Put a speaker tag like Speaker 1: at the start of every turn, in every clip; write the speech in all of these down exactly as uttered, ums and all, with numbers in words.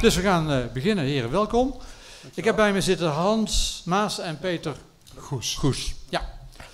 Speaker 1: Dus we gaan uh, beginnen, heren, welkom. Ik heb bij me zitten Hans Maas en Peter
Speaker 2: Goes.
Speaker 1: Goes. Ja.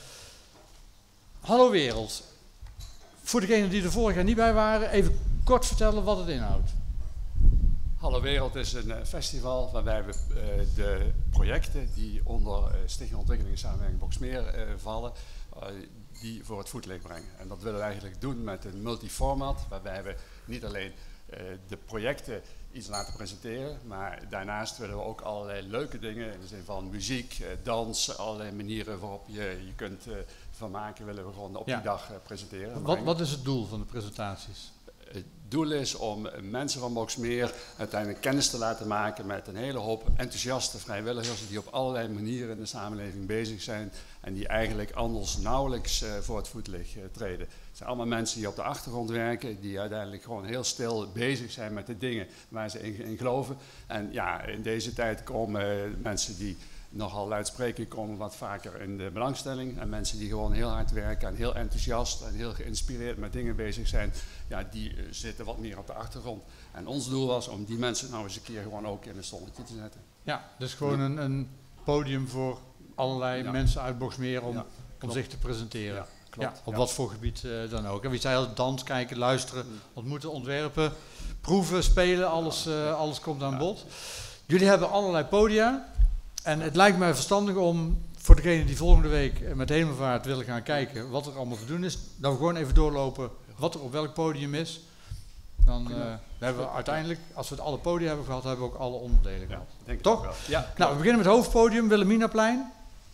Speaker 1: Hallo wereld. Voor degenen die er vorig jaar niet bij waren, even kort vertellen wat het inhoudt.
Speaker 3: Hallo Wereld is een uh, festival waarbij we uh, de projecten die onder uh, Stichting Ontwikkeling en Samenwerking Boxmeer uh, vallen, uh, die voor het voetlicht brengen. En dat willen we eigenlijk doen met een multiformat, waarbij we niet alleen uh, de projecten iets laten presenteren, maar daarnaast willen we ook allerlei leuke dingen in de zin van muziek, uh, dans, allerlei manieren waarop je je kunt uh, vermaken, willen we gewoon op die ja. dag uh, presenteren.
Speaker 1: Wat, wat is het doel van de presentaties?
Speaker 3: Het doel is om mensen van Boxmeer uiteindelijk kennis te laten maken met een hele hoop enthousiaste vrijwilligers die op allerlei manieren in de samenleving bezig zijn en die eigenlijk anders nauwelijks uh, voor het voetlicht uh, treden. Het zijn allemaal mensen die op de achtergrond werken, die uiteindelijk gewoon heel stil bezig zijn met de dingen waar ze in, in geloven. En ja, in deze tijd komen uh, mensen die nogal luidsprekend komen wat vaker in de belangstelling. En mensen die gewoon heel hard werken en heel enthousiast en heel geïnspireerd met dingen bezig zijn, ja, die uh, zitten wat meer op de achtergrond. En ons doel was om die mensen nou eens een keer gewoon ook in het zonnetje te zetten.
Speaker 1: Ja, dus gewoon ja. een, een podium voor allerlei ja. mensen uit Boxmeer om, ja, om zich te presenteren. Ja, klopt. Ja, op ja. wat voor gebied uh, dan ook. En wie zei al, dans, kijken, luisteren, ontmoeten, ontwerpen, proeven, spelen, alles, uh, alles komt aan ja. bod. Jullie hebben allerlei podia. En het lijkt mij verstandig om, voor degenen die volgende week met Hemelvaart willen gaan kijken wat er allemaal te doen is, dat we gewoon even doorlopen wat er op welk podium is. Dan uh, hebben we uiteindelijk, als we het alle podia hebben gehad, hebben we ook alle onderdelen gehad.
Speaker 3: Ja, denk
Speaker 1: toch?
Speaker 3: Wel. Ja,
Speaker 1: nou, we beginnen met het hoofdpodium, Wilhelminaplein.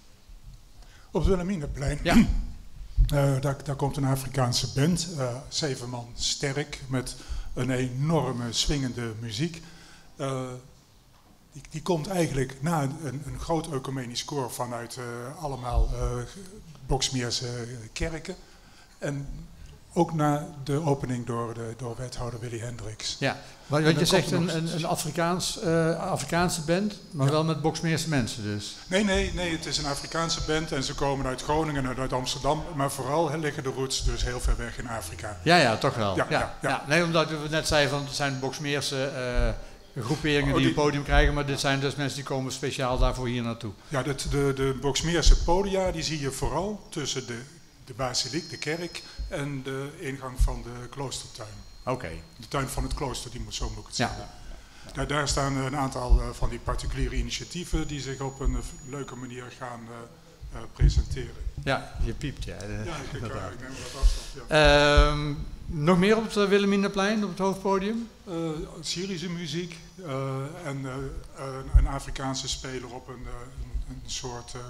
Speaker 2: Op het Wilhelminaplein,
Speaker 1: ja.
Speaker 2: uh, daar, daar komt een Afrikaanse band, uh, zeven man sterk, met een enorme swingende muziek. Uh, Die, die komt eigenlijk na een, een, een groot ecumenisch koor vanuit uh, allemaal uh, Boxmeerse kerken. En ook na de opening door, de, door wethouder Willy Hendricks.
Speaker 1: Ja, maar wat je zegt een, een, een Afrikaans, uh, Afrikaanse band, maar ja. wel met Boxmeerse mensen dus.
Speaker 2: Nee, nee, nee, het is een Afrikaanse band en ze komen uit Groningen en uit Amsterdam. Maar vooral he, liggen de roots dus heel ver weg in Afrika.
Speaker 1: Ja, ja, toch wel. Ja,
Speaker 2: ja,
Speaker 1: ja,
Speaker 2: ja.
Speaker 1: ja. Nee, omdat we net zeiden van het zijn Boxmeerse uh, groeperingen oh, die een podium krijgen, maar dit zijn dus mensen die komen speciaal daarvoor hier naartoe.
Speaker 2: Ja, de, de, de Boxmeerse podia die zie je vooral tussen de, de basiliek, de kerk en de ingang van de kloostertuin.
Speaker 1: Oké. Okay.
Speaker 2: De tuin van het klooster, die moet, zo moet ik het zeggen.
Speaker 1: Ja.
Speaker 2: Daar, daar staan een aantal uh, van die particuliere initiatieven die zich op een uh, leuke manier gaan uh, uh, presenteren.
Speaker 1: Ja, je piept, ja.
Speaker 2: Ja, ik, ik, uh, ik neem wat afstand. Ja.
Speaker 1: Um, nog meer op het uh, Wilhelminaplein, op het hoofdpodium?
Speaker 2: Uh, Syrische muziek uh, en uh, uh, een Afrikaanse speler op een, uh, een, een soort, uh,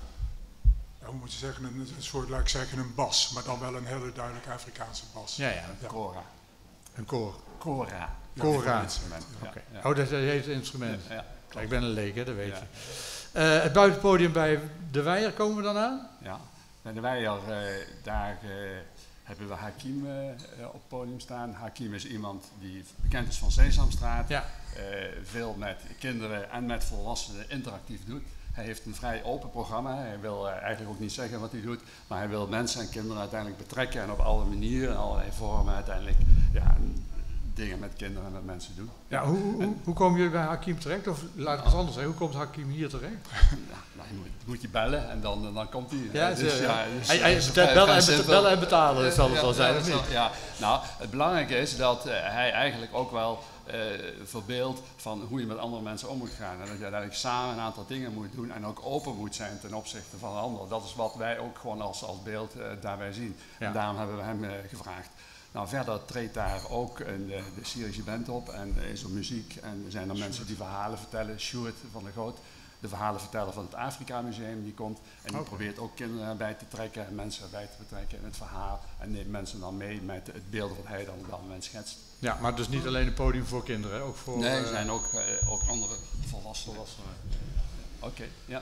Speaker 2: ja, hoe moet je zeggen, een, een soort, laat ik zeggen, een bas, maar dan wel een hele duidelijk Afrikaanse bas.
Speaker 1: Ja, ja.
Speaker 3: Een kora.
Speaker 1: Een koor.
Speaker 3: Kora.
Speaker 1: Kora.
Speaker 3: Instrument. Ja.
Speaker 1: Okay. Ja. Oh, dat heet het instrument.
Speaker 3: Ja, ja.
Speaker 1: Ja, ik ben een leek, hè, dat weet
Speaker 3: ja.
Speaker 1: je. Uh, het buitenpodium bij De Weijer komen we dan aan?
Speaker 3: Ja, bij De Weijer, uh, daar uh, hebben we Hakim uh, op het podium staan. Hakim is iemand die bekend is van Sesamstraat.
Speaker 1: Ja.
Speaker 3: Uh, veel met kinderen en met volwassenen interactief doet. Hij heeft een vrij open programma. Hij wil uh, eigenlijk ook niet zeggen wat hij doet, maar hij wil mensen en kinderen uiteindelijk betrekken en op alle manieren en allerlei vormen uiteindelijk ja, dingen met kinderen en met mensen doen.
Speaker 1: Ja, hoe, hoe, hoe komen jullie bij Hakim terecht? Of laat ik eens anders zeggen, hoe komt Hakim hier terecht?
Speaker 3: Ja, nou, je moet, moet je bellen en dan, dan komt hij.
Speaker 1: Ja,
Speaker 3: dus,
Speaker 1: ja.
Speaker 3: Ja, dus,
Speaker 1: hij, hij
Speaker 3: uh,
Speaker 1: bellen, en beta bellen en betalen, zal het
Speaker 3: ja,
Speaker 1: wel zijn,
Speaker 3: ja,
Speaker 1: of niet?
Speaker 3: Ja, nou, het belangrijke is dat uh, hij eigenlijk ook wel uh, verbeeldt van hoe je met andere mensen om moet gaan. En dat je uiteindelijk samen een aantal dingen moet doen en ook open moet zijn ten opzichte van anderen. Dat is wat wij ook gewoon als, als beeld uh, daarbij zien. Ja. En daarom hebben we hem uh, gevraagd. Nou, verder treedt daar ook een, de, de Syrische band op en er is er muziek en er zijn er mensen die verhalen vertellen. Sjoerd van der Goot, de verhalen vertellen van het Afrika Museum, die komt en die okay. probeert ook kinderen erbij te trekken en mensen erbij te betrekken in het verhaal en neemt mensen dan mee met het beeld wat hij dan op dat moment schetst.
Speaker 1: Ja, maar dus niet alleen een podium voor kinderen, ook voor...
Speaker 3: Nee, er
Speaker 1: uh,
Speaker 3: zijn ook, uh, ook andere volwassenen. volwassenen. Oké, okay, ja.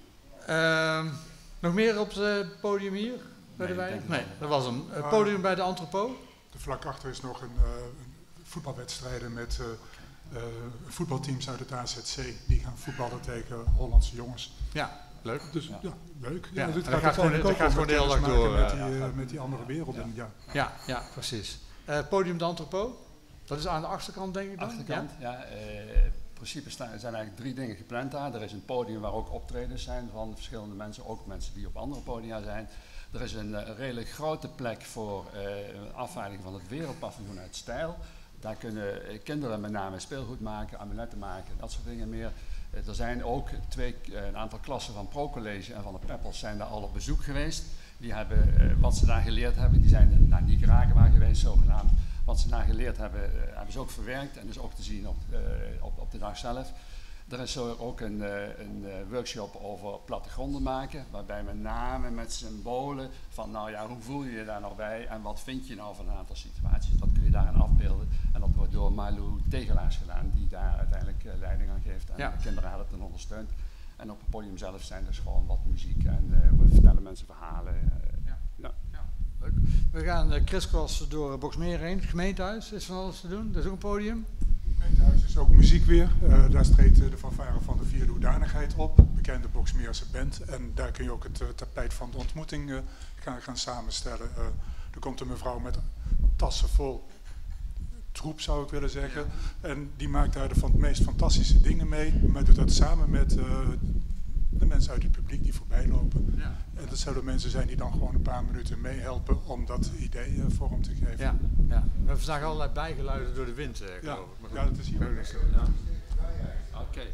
Speaker 1: Uh, nog meer op het podium hier bij
Speaker 3: nee,
Speaker 1: de Weijer?
Speaker 3: Dat
Speaker 1: nee, dat was hem. Het podium uh, bij de Entrepot?
Speaker 2: Vlak achter is nog een, uh, een voetbalwedstrijden met uh, uh, voetbalteams uit het A Z C. Die gaan voetballen tegen Hollandse jongens.
Speaker 1: Ja, leuk.
Speaker 2: Dus ja, ja leuk. Ja,
Speaker 1: ja,
Speaker 2: dit
Speaker 1: gaat, gaat gewoon, dat gaat gewoon de hele dag door.
Speaker 2: Met
Speaker 1: Uh,
Speaker 2: die, uh,
Speaker 1: ja,
Speaker 2: met die andere werelden. Ja,
Speaker 1: ja, ja, ja precies. Uh, podium de Entrepot? Dat is aan de achterkant, denk ik dan?
Speaker 3: Achterkant, ja. ja uh, in principe staan, zijn eigenlijk drie dingen gepland daar. Er is een podium waar ook optredens zijn van verschillende mensen, ook mensen die op andere podia zijn. Er is een, een redelijk grote plek voor uh, een afvaardiging van het wereldpaviljoen uit Stijl. Daar kunnen kinderen met name speelgoed maken, amuletten maken, dat soort dingen meer. Uh, er zijn ook twee, uh, een aantal klassen van Pro College en van de Peppels zijn daar al op bezoek geweest. Die hebben uh, wat ze daar geleerd hebben, die zijn naar Nicaragua geweest zogenaamd. Wat ze daar geleerd hebben, uh, hebben ze ook verwerkt en is ook te zien op, uh, op, op de dag zelf. Er is ook een, uh, een uh, workshop over plattegronden maken, waarbij met name met symbolen van nou ja, hoe voel je je daar nou bij en wat vind je nou van een aantal situaties, dat kun je daarin afbeelden. En dat wordt door Malou Tegelaars gedaan, die daar uiteindelijk uh, leiding aan geeft en ja. de kinderen hadden het dan ondersteund. En op het podium zelf zijn dus gewoon wat muziek en uh, we vertellen mensen verhalen. Uh,
Speaker 1: ja. Ja. Ja. Leuk. We gaan uh, kriskras door Boxmeer heen, het gemeentehuis is van alles te doen, dat is ook een podium.
Speaker 2: Het gemeentehuis is ook muziek weer, uh, daar treedt uh, de fanfare van de vierde hoedanigheid op, bekende Boxmeerse band. En daar kun je ook het uh, tapijt van de ontmoeting uh, gaan, gaan samenstellen. Uh, er komt een mevrouw met tassen vol troep, zou ik willen zeggen. Ja. En die maakt daar de van het meest fantastische dingen mee, maar doet dat samen met uh, de mensen uit het publiek die voorbij lopen. Ja. En dat zullen mensen zijn die dan gewoon een paar minuten meehelpen om dat idee uh, vorm te geven.
Speaker 1: Ja, ja. We hebben vandaag allerlei bijgeluiden door de wind, uh,
Speaker 2: ja.
Speaker 1: geloof ik.
Speaker 2: Ja, dat is hier ook.
Speaker 3: Ja. Oké. Okay.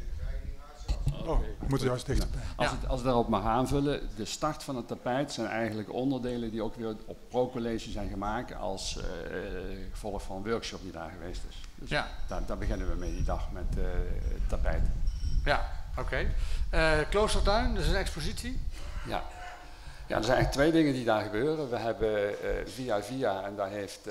Speaker 2: Oh, we moeten juist dichterbij.
Speaker 3: Als, het, als ik daarop mag aanvullen, de start van het tapijt zijn eigenlijk onderdelen die ook weer op Pro College zijn gemaakt als uh, gevolg van een workshop die daar geweest is. Dus ja. daar, daar beginnen we mee die dag met uh, het tapijt.
Speaker 1: Ja, oké. Okay. Uh, Kloostertuin, dat is een expositie?
Speaker 3: Ja. Ja, er zijn eigenlijk twee dingen die daar gebeuren. We hebben uh, via via, en daar heeft uh,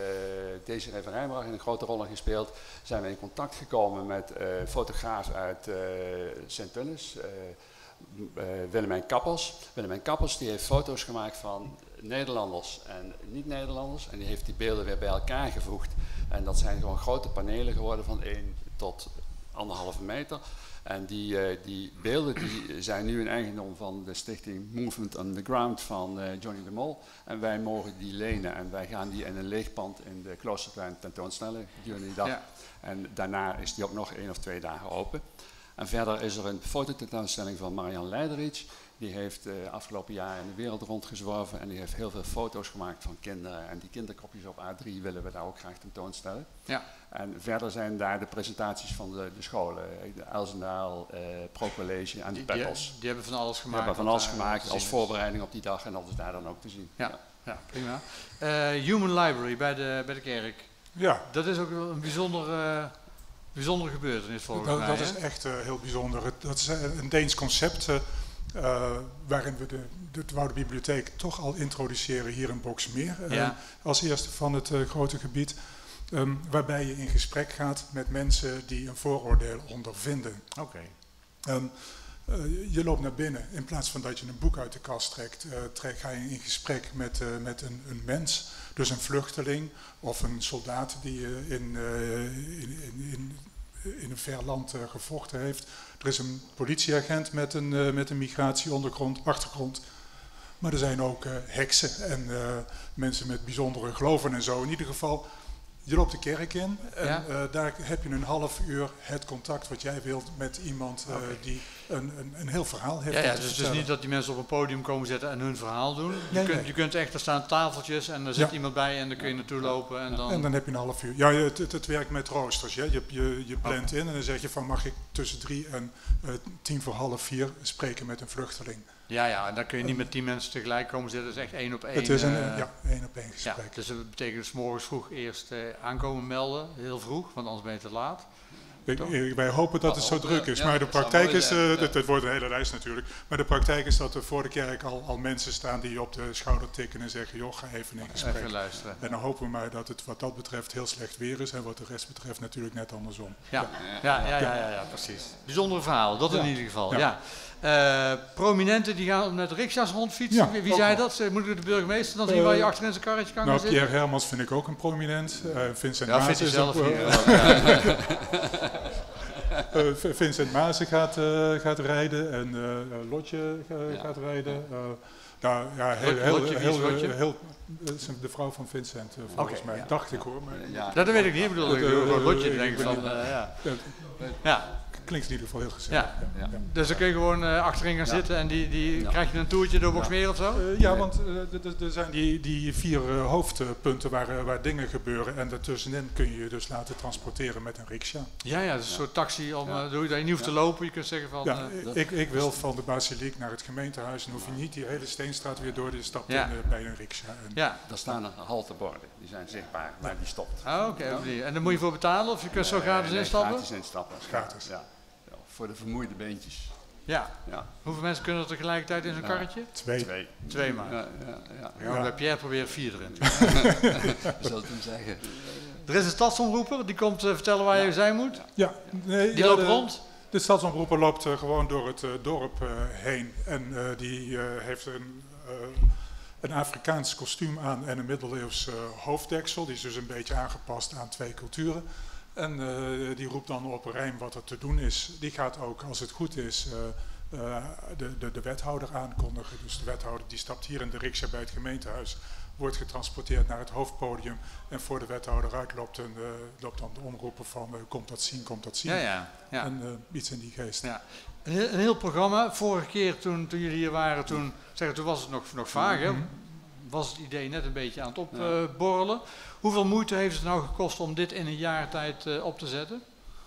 Speaker 3: Desiree van Rijnbrug een grote rol in gespeeld, zijn we in contact gekomen met uh, een fotograaf uit uh, Sint-Tunis, uh, uh, Willemijn Kappels. Willemijn Kappels die heeft foto's gemaakt van Nederlanders en niet-Nederlanders en die heeft die beelden weer bij elkaar gevoegd. En dat zijn gewoon grote panelen geworden van één tot anderhalve meter. En die, uh, die beelden die zijn nu in eigendom van de stichting Movement Underground van uh, Johnny de Mol. En wij mogen die lenen en wij gaan die in een leeg pand in de Kloostertuin tentoonstellen gedurende die dag. Ja. En daarna is die ook nog één of twee dagen open. En verder is er een fototentoonstelling van Marianne Leiderich. Die heeft uh, afgelopen jaar in de wereld rondgezworven en die heeft heel veel foto's gemaakt van kinderen. En die kinderkopjes op A drie willen we daar ook graag tentoonstellen. Ja. En verder zijn daar de presentaties van de, de scholen, de Elsendaal, uh, Pro College en de Peppels.
Speaker 1: Die, die hebben van alles gemaakt.
Speaker 3: Die hebben van alles gemaakt als voorbereiding op die dag en dat is daar dan ook te zien.
Speaker 1: Ja, ja. Ja, prima. Uh, Human Library bij de, bij de kerk. Ja. Dat is ook een bijzondere... Uh, bijzondere gebeurtenis volgens
Speaker 2: dat,
Speaker 1: mij.
Speaker 2: Dat is echt uh, heel bijzonder. Het, dat is een Deens concept uh, uh, waarin we de, de Woude Bibliotheek toch al introduceren hier in Boxmeer. Uh, ja. Als eerste van het uh, grote gebied. Um, waarbij je in gesprek gaat met mensen die een vooroordeel ondervinden.
Speaker 1: Oké. Okay.
Speaker 2: Um, uh, je loopt naar binnen. In plaats van dat je een boek uit de kast trekt, uh, trek, ga je in gesprek met, uh, met een, een mens. Dus een vluchteling of een soldaat die uh, in, uh, in, in, in, in een ver land uh, gevochten heeft. Er is een politieagent met een, uh, met een migratieondergrond, achtergrond. Maar er zijn ook uh, heksen en uh, mensen met bijzondere geloven en zo. In ieder geval, je loopt de kerk in en ja. uh, daar heb je een half uur het contact wat jij wilt met iemand uh, okay. die een, een, een heel verhaal heeft.
Speaker 1: Ja, ja, dus het is niet dat die mensen op een podium komen zitten en hun verhaal doen. Je, nee, kunt, nee. je kunt echt, er staan tafeltjes en er zit ja. iemand bij en dan kun je naartoe lopen. En dan,
Speaker 2: en dan heb je een half uur. Ja, het, het, het werkt met roosters. Ja. Je, je, je blendt okay. in en dan zeg je van mag ik tussen drie en uh, tien voor half vier spreken met een vluchteling.
Speaker 1: Ja, ja, en dan kun je niet met tien mensen tegelijk komen zitten, dat is echt één op één.
Speaker 2: Het is een uh, ja, één op één gesprek.
Speaker 1: Ja, dus dat betekent dus morgens vroeg eerst uh, aankomen melden, heel vroeg, want anders ben je te laat.
Speaker 2: Ik, wij hopen dat het zo druk is, ja, maar de praktijk is, uh, ja. het wordt een hele reis natuurlijk, maar de praktijk is dat er voor de kerk al, al mensen staan die je op de schouder tikken en zeggen, joh, ga even in gesprek.
Speaker 1: Even luisteren.
Speaker 2: En dan hopen we maar dat het wat dat betreft heel slecht weer is en wat de rest betreft natuurlijk net andersom.
Speaker 1: Ja, ja, ja, ja, ja, ja, ja precies. Bijzondere verhaal, dat ja. in ieder geval. Ja. Ja. Uh, prominenten die gaan met riksja's rondfietsen. Ja, wie wie zei dat? Moet ik de burgemeester dan zien uh, waar je achter in zijn karretje kan
Speaker 2: nou,
Speaker 1: gaan zitten?
Speaker 2: Pierre Hermans vind ik ook een prominent. Uh, Vincent
Speaker 1: ja,
Speaker 2: Maas
Speaker 1: is zelf
Speaker 2: ook,
Speaker 1: hier.
Speaker 2: uh, Vincent Maas gaat, uh, gaat rijden en uh, Lotje uh, ja. gaat rijden. Uh, Nou ja, heel, heel, heel, heel, heel, heel de vrouw van Vincent, uh, volgens okay, mij, ja, dacht ja. ik hoor. Maar,
Speaker 1: ja. Dat weet ik niet, ik bedoel, ik bedoel, Rotje denk van, uh, ja. ja.
Speaker 2: Klinkt in ieder geval heel gezellig.
Speaker 1: Ja. Ja. Ja. Dus dan kun je gewoon uh, achterin gaan ja. zitten en die, die ja. krijg je een toertje door Boxmeer ja. of zo?
Speaker 2: Uh, ja, want uh, er zijn die, die vier uh, hoofdpunten waar, uh, waar dingen gebeuren en daartussenin kun je je dus laten transporteren met een riksja.
Speaker 1: Ja, ja, dat is een ja. soort taxi om, ja. uh, dat je niet hoeft ja. te lopen, je kunt zeggen van...
Speaker 2: Ja, uh, ik, ik wil van de basiliek naar het gemeentehuis en hoef je niet die hele Steenstraat weer door, je stapt ja. in uh, bij een riksja. En
Speaker 3: ja. Daar staan er halteborden, die zijn zichtbaar, maar ja. die stopt.
Speaker 1: Ah, oké, okay. ja. En daar moet je voor betalen of je kunt nee, zo gratis
Speaker 3: nee,
Speaker 1: instappen?
Speaker 3: gratis instappen.
Speaker 2: Gratis.
Speaker 3: Ja. Voor de vermoeide beentjes.
Speaker 1: Ja. ja. Hoeveel mensen kunnen er tegelijkertijd in zo'n ja. karretje?
Speaker 2: Twee.
Speaker 3: Twee,
Speaker 1: Twee maar. Ja,
Speaker 3: ja, ja.
Speaker 1: ja. ja. Bij Pierre probeert vier erin.
Speaker 3: Ik zal het hem zeggen.
Speaker 1: Er is een stadsomroeper, die komt uh, vertellen waar ja. je zijn moet.
Speaker 2: Ja. Nee,
Speaker 1: die
Speaker 2: ja,
Speaker 1: loopt
Speaker 2: de,
Speaker 1: rond.
Speaker 2: De stadsomroeper loopt uh, gewoon door het uh, dorp uh, heen. En uh, die uh, heeft een, uh, een Afrikaans kostuum aan en een middeleeuws uh, hoofddeksel. Die is dus een beetje aangepast aan twee culturen. En uh, die roept dan op rijm wat er te doen is. Die gaat ook, als het goed is, uh, uh, de, de, de wethouder aankondigen. Dus de wethouder die stapt hier in de riksja bij het gemeentehuis, wordt getransporteerd naar het hoofdpodium. En voor de wethouder uit loopt, een, uh, loopt dan de omroeper van uh, komt dat zien, komt dat zien.
Speaker 1: Ja, ja, ja.
Speaker 2: En uh, iets in die geest.
Speaker 1: Ja. Een, heel, een heel programma. Vorige keer toen, toen jullie hier waren, toen, zeg, toen was het nog, nog vaag. Hè? Mm-hmm. Was het idee net een beetje aan het opborrelen. Uh, Hoeveel moeite heeft het nou gekost om dit in een jaar tijd uh, op te zetten?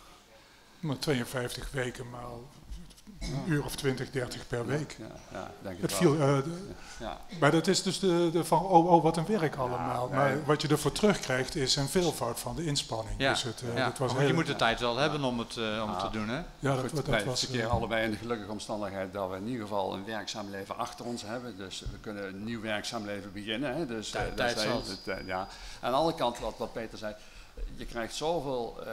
Speaker 2: Maar tweeënvijftig weken maal een uur of twintig, dertig per week.
Speaker 3: Ja, ja, denk ik
Speaker 2: het
Speaker 3: wel.
Speaker 2: viel, uh, de, ja. Maar dat is dus de, de van, oh, oh, wat een werk allemaal. Ja, maar nee. wat je ervoor terugkrijgt is een veelvoud van de inspanning.
Speaker 1: Ja.
Speaker 2: Dus het, uh,
Speaker 1: ja.
Speaker 2: dat was
Speaker 1: heel, je moet de tijd wel ja. hebben om het, uh, om ja. te doen, hè?
Speaker 2: Ja, dat,
Speaker 3: Goed,
Speaker 2: dat,
Speaker 3: wij
Speaker 2: dat was...
Speaker 3: een keer uh, allebei in de gelukkige omstandigheid dat we in ieder geval een werkzaam leven achter ons hebben. Dus we kunnen een nieuw werkzaam leven beginnen. Hè? Dus,
Speaker 1: tijd,
Speaker 3: uh,
Speaker 1: tijd
Speaker 3: dat is het, uh, ja. Aan de andere kant, wat, wat Peter zei, je krijgt zoveel... Uh,